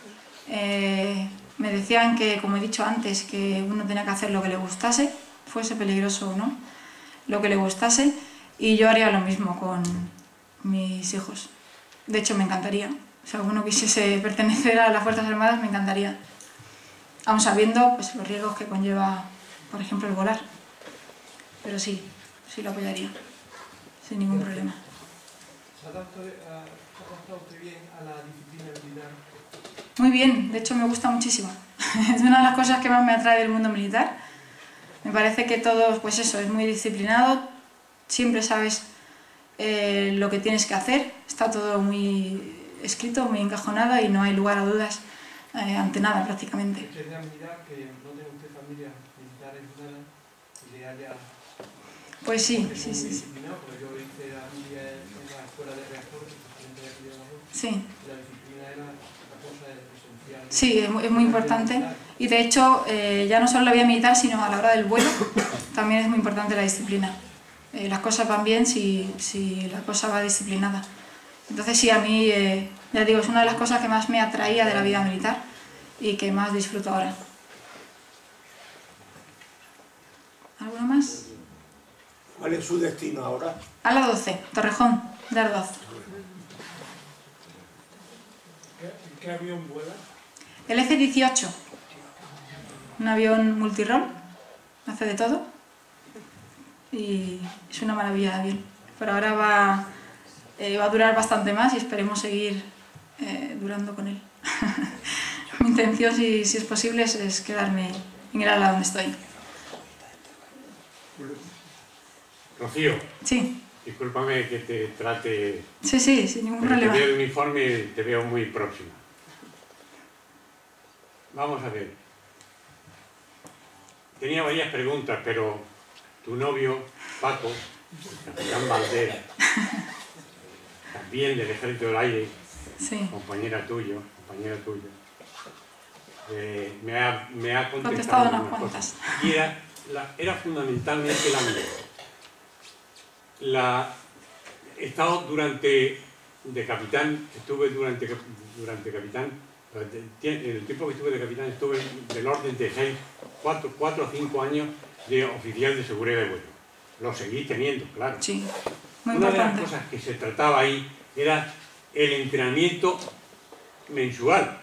Me decían que, como he dicho antes, que uno tenía que hacer lo que le gustase, fuese peligroso o no, lo que le gustase, y yo haría lo mismo con mis hijos. De hecho, me encantaría. Si alguno quisiese pertenecer a las Fuerzas Armadas, me encantaría. Aun sabiendo pues, los riesgos que conlleva, por ejemplo, el volar. Pero sí, sí lo apoyaría, sin ningún problema. ¿Se adapta usted bien a la disciplina militar? Muy bien, de hecho me gusta muchísimo. Es una de las cosas que más me atrae del mundo militar. Me parece que todo, pues eso, es muy disciplinado, siempre sabes lo que tienes que hacer, está todo muy escrito, muy encajonado y no hay lugar a dudas ante nada prácticamente. ¿Usted es de admirar que no tenga usted familia militar en Udana y le haya... Pues sí, muy sí. disciplinado? Porque yo hice la familia en la escuela de reactores, de aquí de Badajoz, Sí. la disciplina era una cosa esencial. Sí, es muy importante. Y de hecho, ya no solo la vida militar, sino a la hora del vuelo, también es muy importante la disciplina. Las cosas van bien si la cosa va disciplinada. Entonces sí, a mí, ya digo, es una de las cosas que más me atraía de la vida militar y que más disfruto ahora. ¿Alguno más? ¿Cuál es su destino ahora? A la 12, Torrejón, de Ardoz. ¿Qué avión vuela? El F-18, un avión multirol, hace de todo y es una maravilla de avión. Por ahora va a durar bastante más y esperemos seguir durando con él. Mi intención, si es posible, es quedarme en el ala donde estoy. Rocío. Sí. Discúlpame que te trate... Sí, sin ningún pero problema. Te veo el uniforme y te veo muy próxima. Vamos a ver. Tenía varias preguntas, pero tu novio, Paco, el capitán Valdera, también del Ejército del Aire, sí. compañero tuyo, me ha contestado unas algunas cuantas. cosas. Y era fundamentalmente la mía. He estado de capitán, estuve durante capitán, en el tiempo que estuve de capitán estuve del orden de 4 o 5 años de oficial de seguridad de vuelo. Lo seguí teniendo, claro. Sí, muy Una importante. de las cosas que se trataba ahí era el entrenamiento mensual.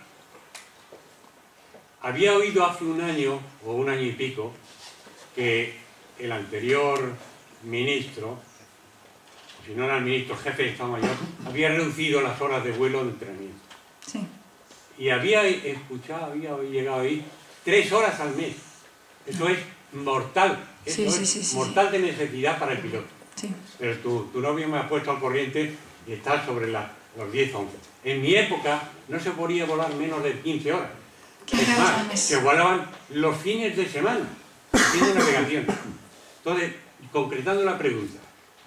Había oído hace un año o un año y pico que el anterior ministro, si no era el ministro jefe de Estado Mayor, había reducido las horas de vuelo de entrenamiento. Sí. Y había llegado ahí 3 horas al mes. Eso es mortal. Eso es mortal de necesidad para el piloto. Sí. Pero tu novio me ha puesto al corriente y está sobre los 10 o 11. En mi época no se podía volar menos de 15 horas. Es más, se volaban los fines de semana, haciendo navegación. Entonces, concretando la pregunta,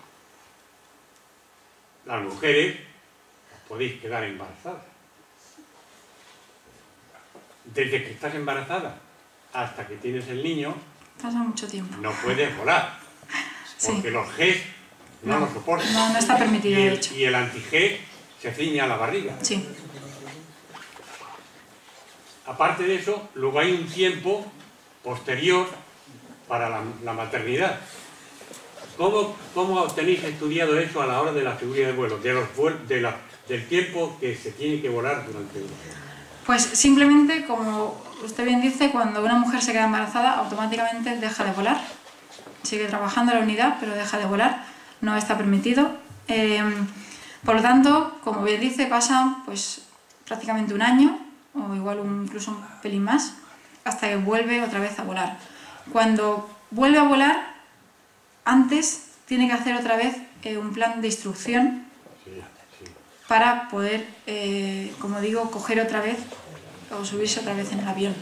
las mujeres podéis quedar embarazadas. Desde que estás embarazada hasta que tienes el niño, pasa mucho tiempo. no puedes volar, porque los Gs no lo soportan. No está permitido, de hecho. Y el anti-G se ciña a la barriga. Sí. Aparte de eso, luego hay un tiempo posterior para la maternidad. ¿Cómo tenéis estudiado eso a la hora de la seguridad de vuelo? Del tiempo que se tiene que volar durante el vuelo. Pues simplemente, como usted bien dice, cuando una mujer se queda embarazada, automáticamente deja de volar. Sigue trabajando en la unidad, pero deja de volar. No está permitido. Por lo tanto, como bien dice, pasa pues prácticamente un año, o igual incluso un pelín más, hasta que vuelve otra vez a volar. Cuando vuelve a volar, antes tiene que hacer otra vez un plan de instrucción para poder, como digo, coger otra vez o subirse otra vez en el avión.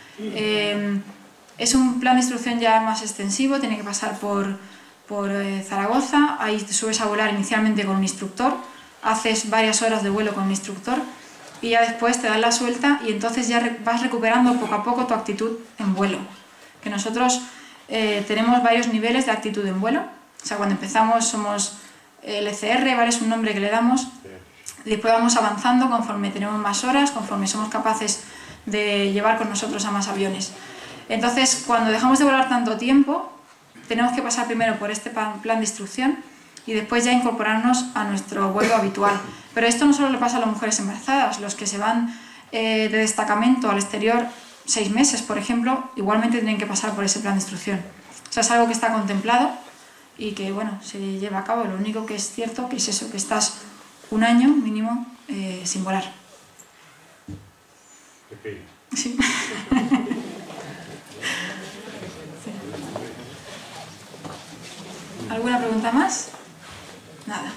Es un plan de instrucción ya más extensivo, tiene que pasar por Zaragoza, ahí te subes a volar inicialmente con un instructor, haces varias horas de vuelo con un instructor y ya después te dan la suelta y entonces ya vas recuperando poco a poco tu actitud en vuelo. Que nosotros tenemos varios niveles de actitud en vuelo, o sea, cuando empezamos somos LCR, ¿vale? Es un nombre que le damos. Después vamos avanzando conforme tenemos más horas, conforme somos capaces de llevar con nosotros a más aviones. Entonces, cuando dejamos de volar tanto tiempo, tenemos que pasar primero por este plan de instrucción y después ya incorporarnos a nuestro vuelo habitual. Pero esto no solo le pasa a las mujeres embarazadas, los que se van de destacamento al exterior 6 meses, por ejemplo, igualmente tienen que pasar por ese plan de instrucción. O sea, es algo que está contemplado y que, bueno, se lleva a cabo. Lo único que es cierto que es eso, que estás un año mínimo sin volar. Sí. ¿Alguna pregunta más? Nada.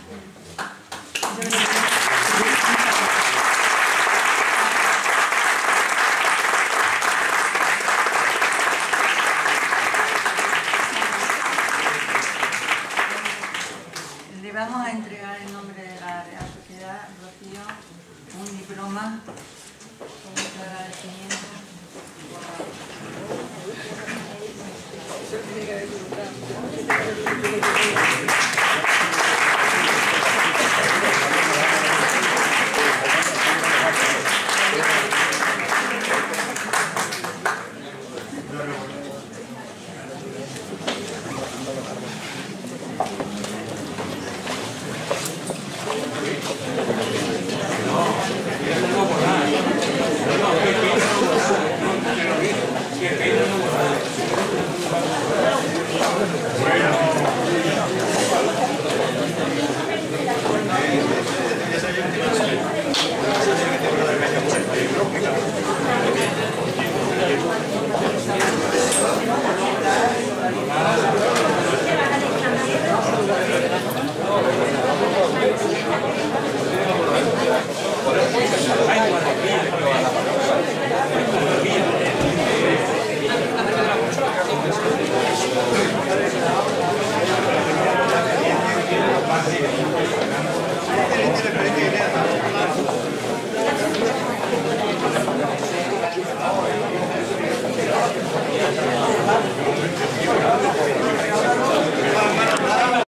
Le vamos a entregar en nombre de la Real Sociedad, Rocío, un diploma con mucho agradecimiento.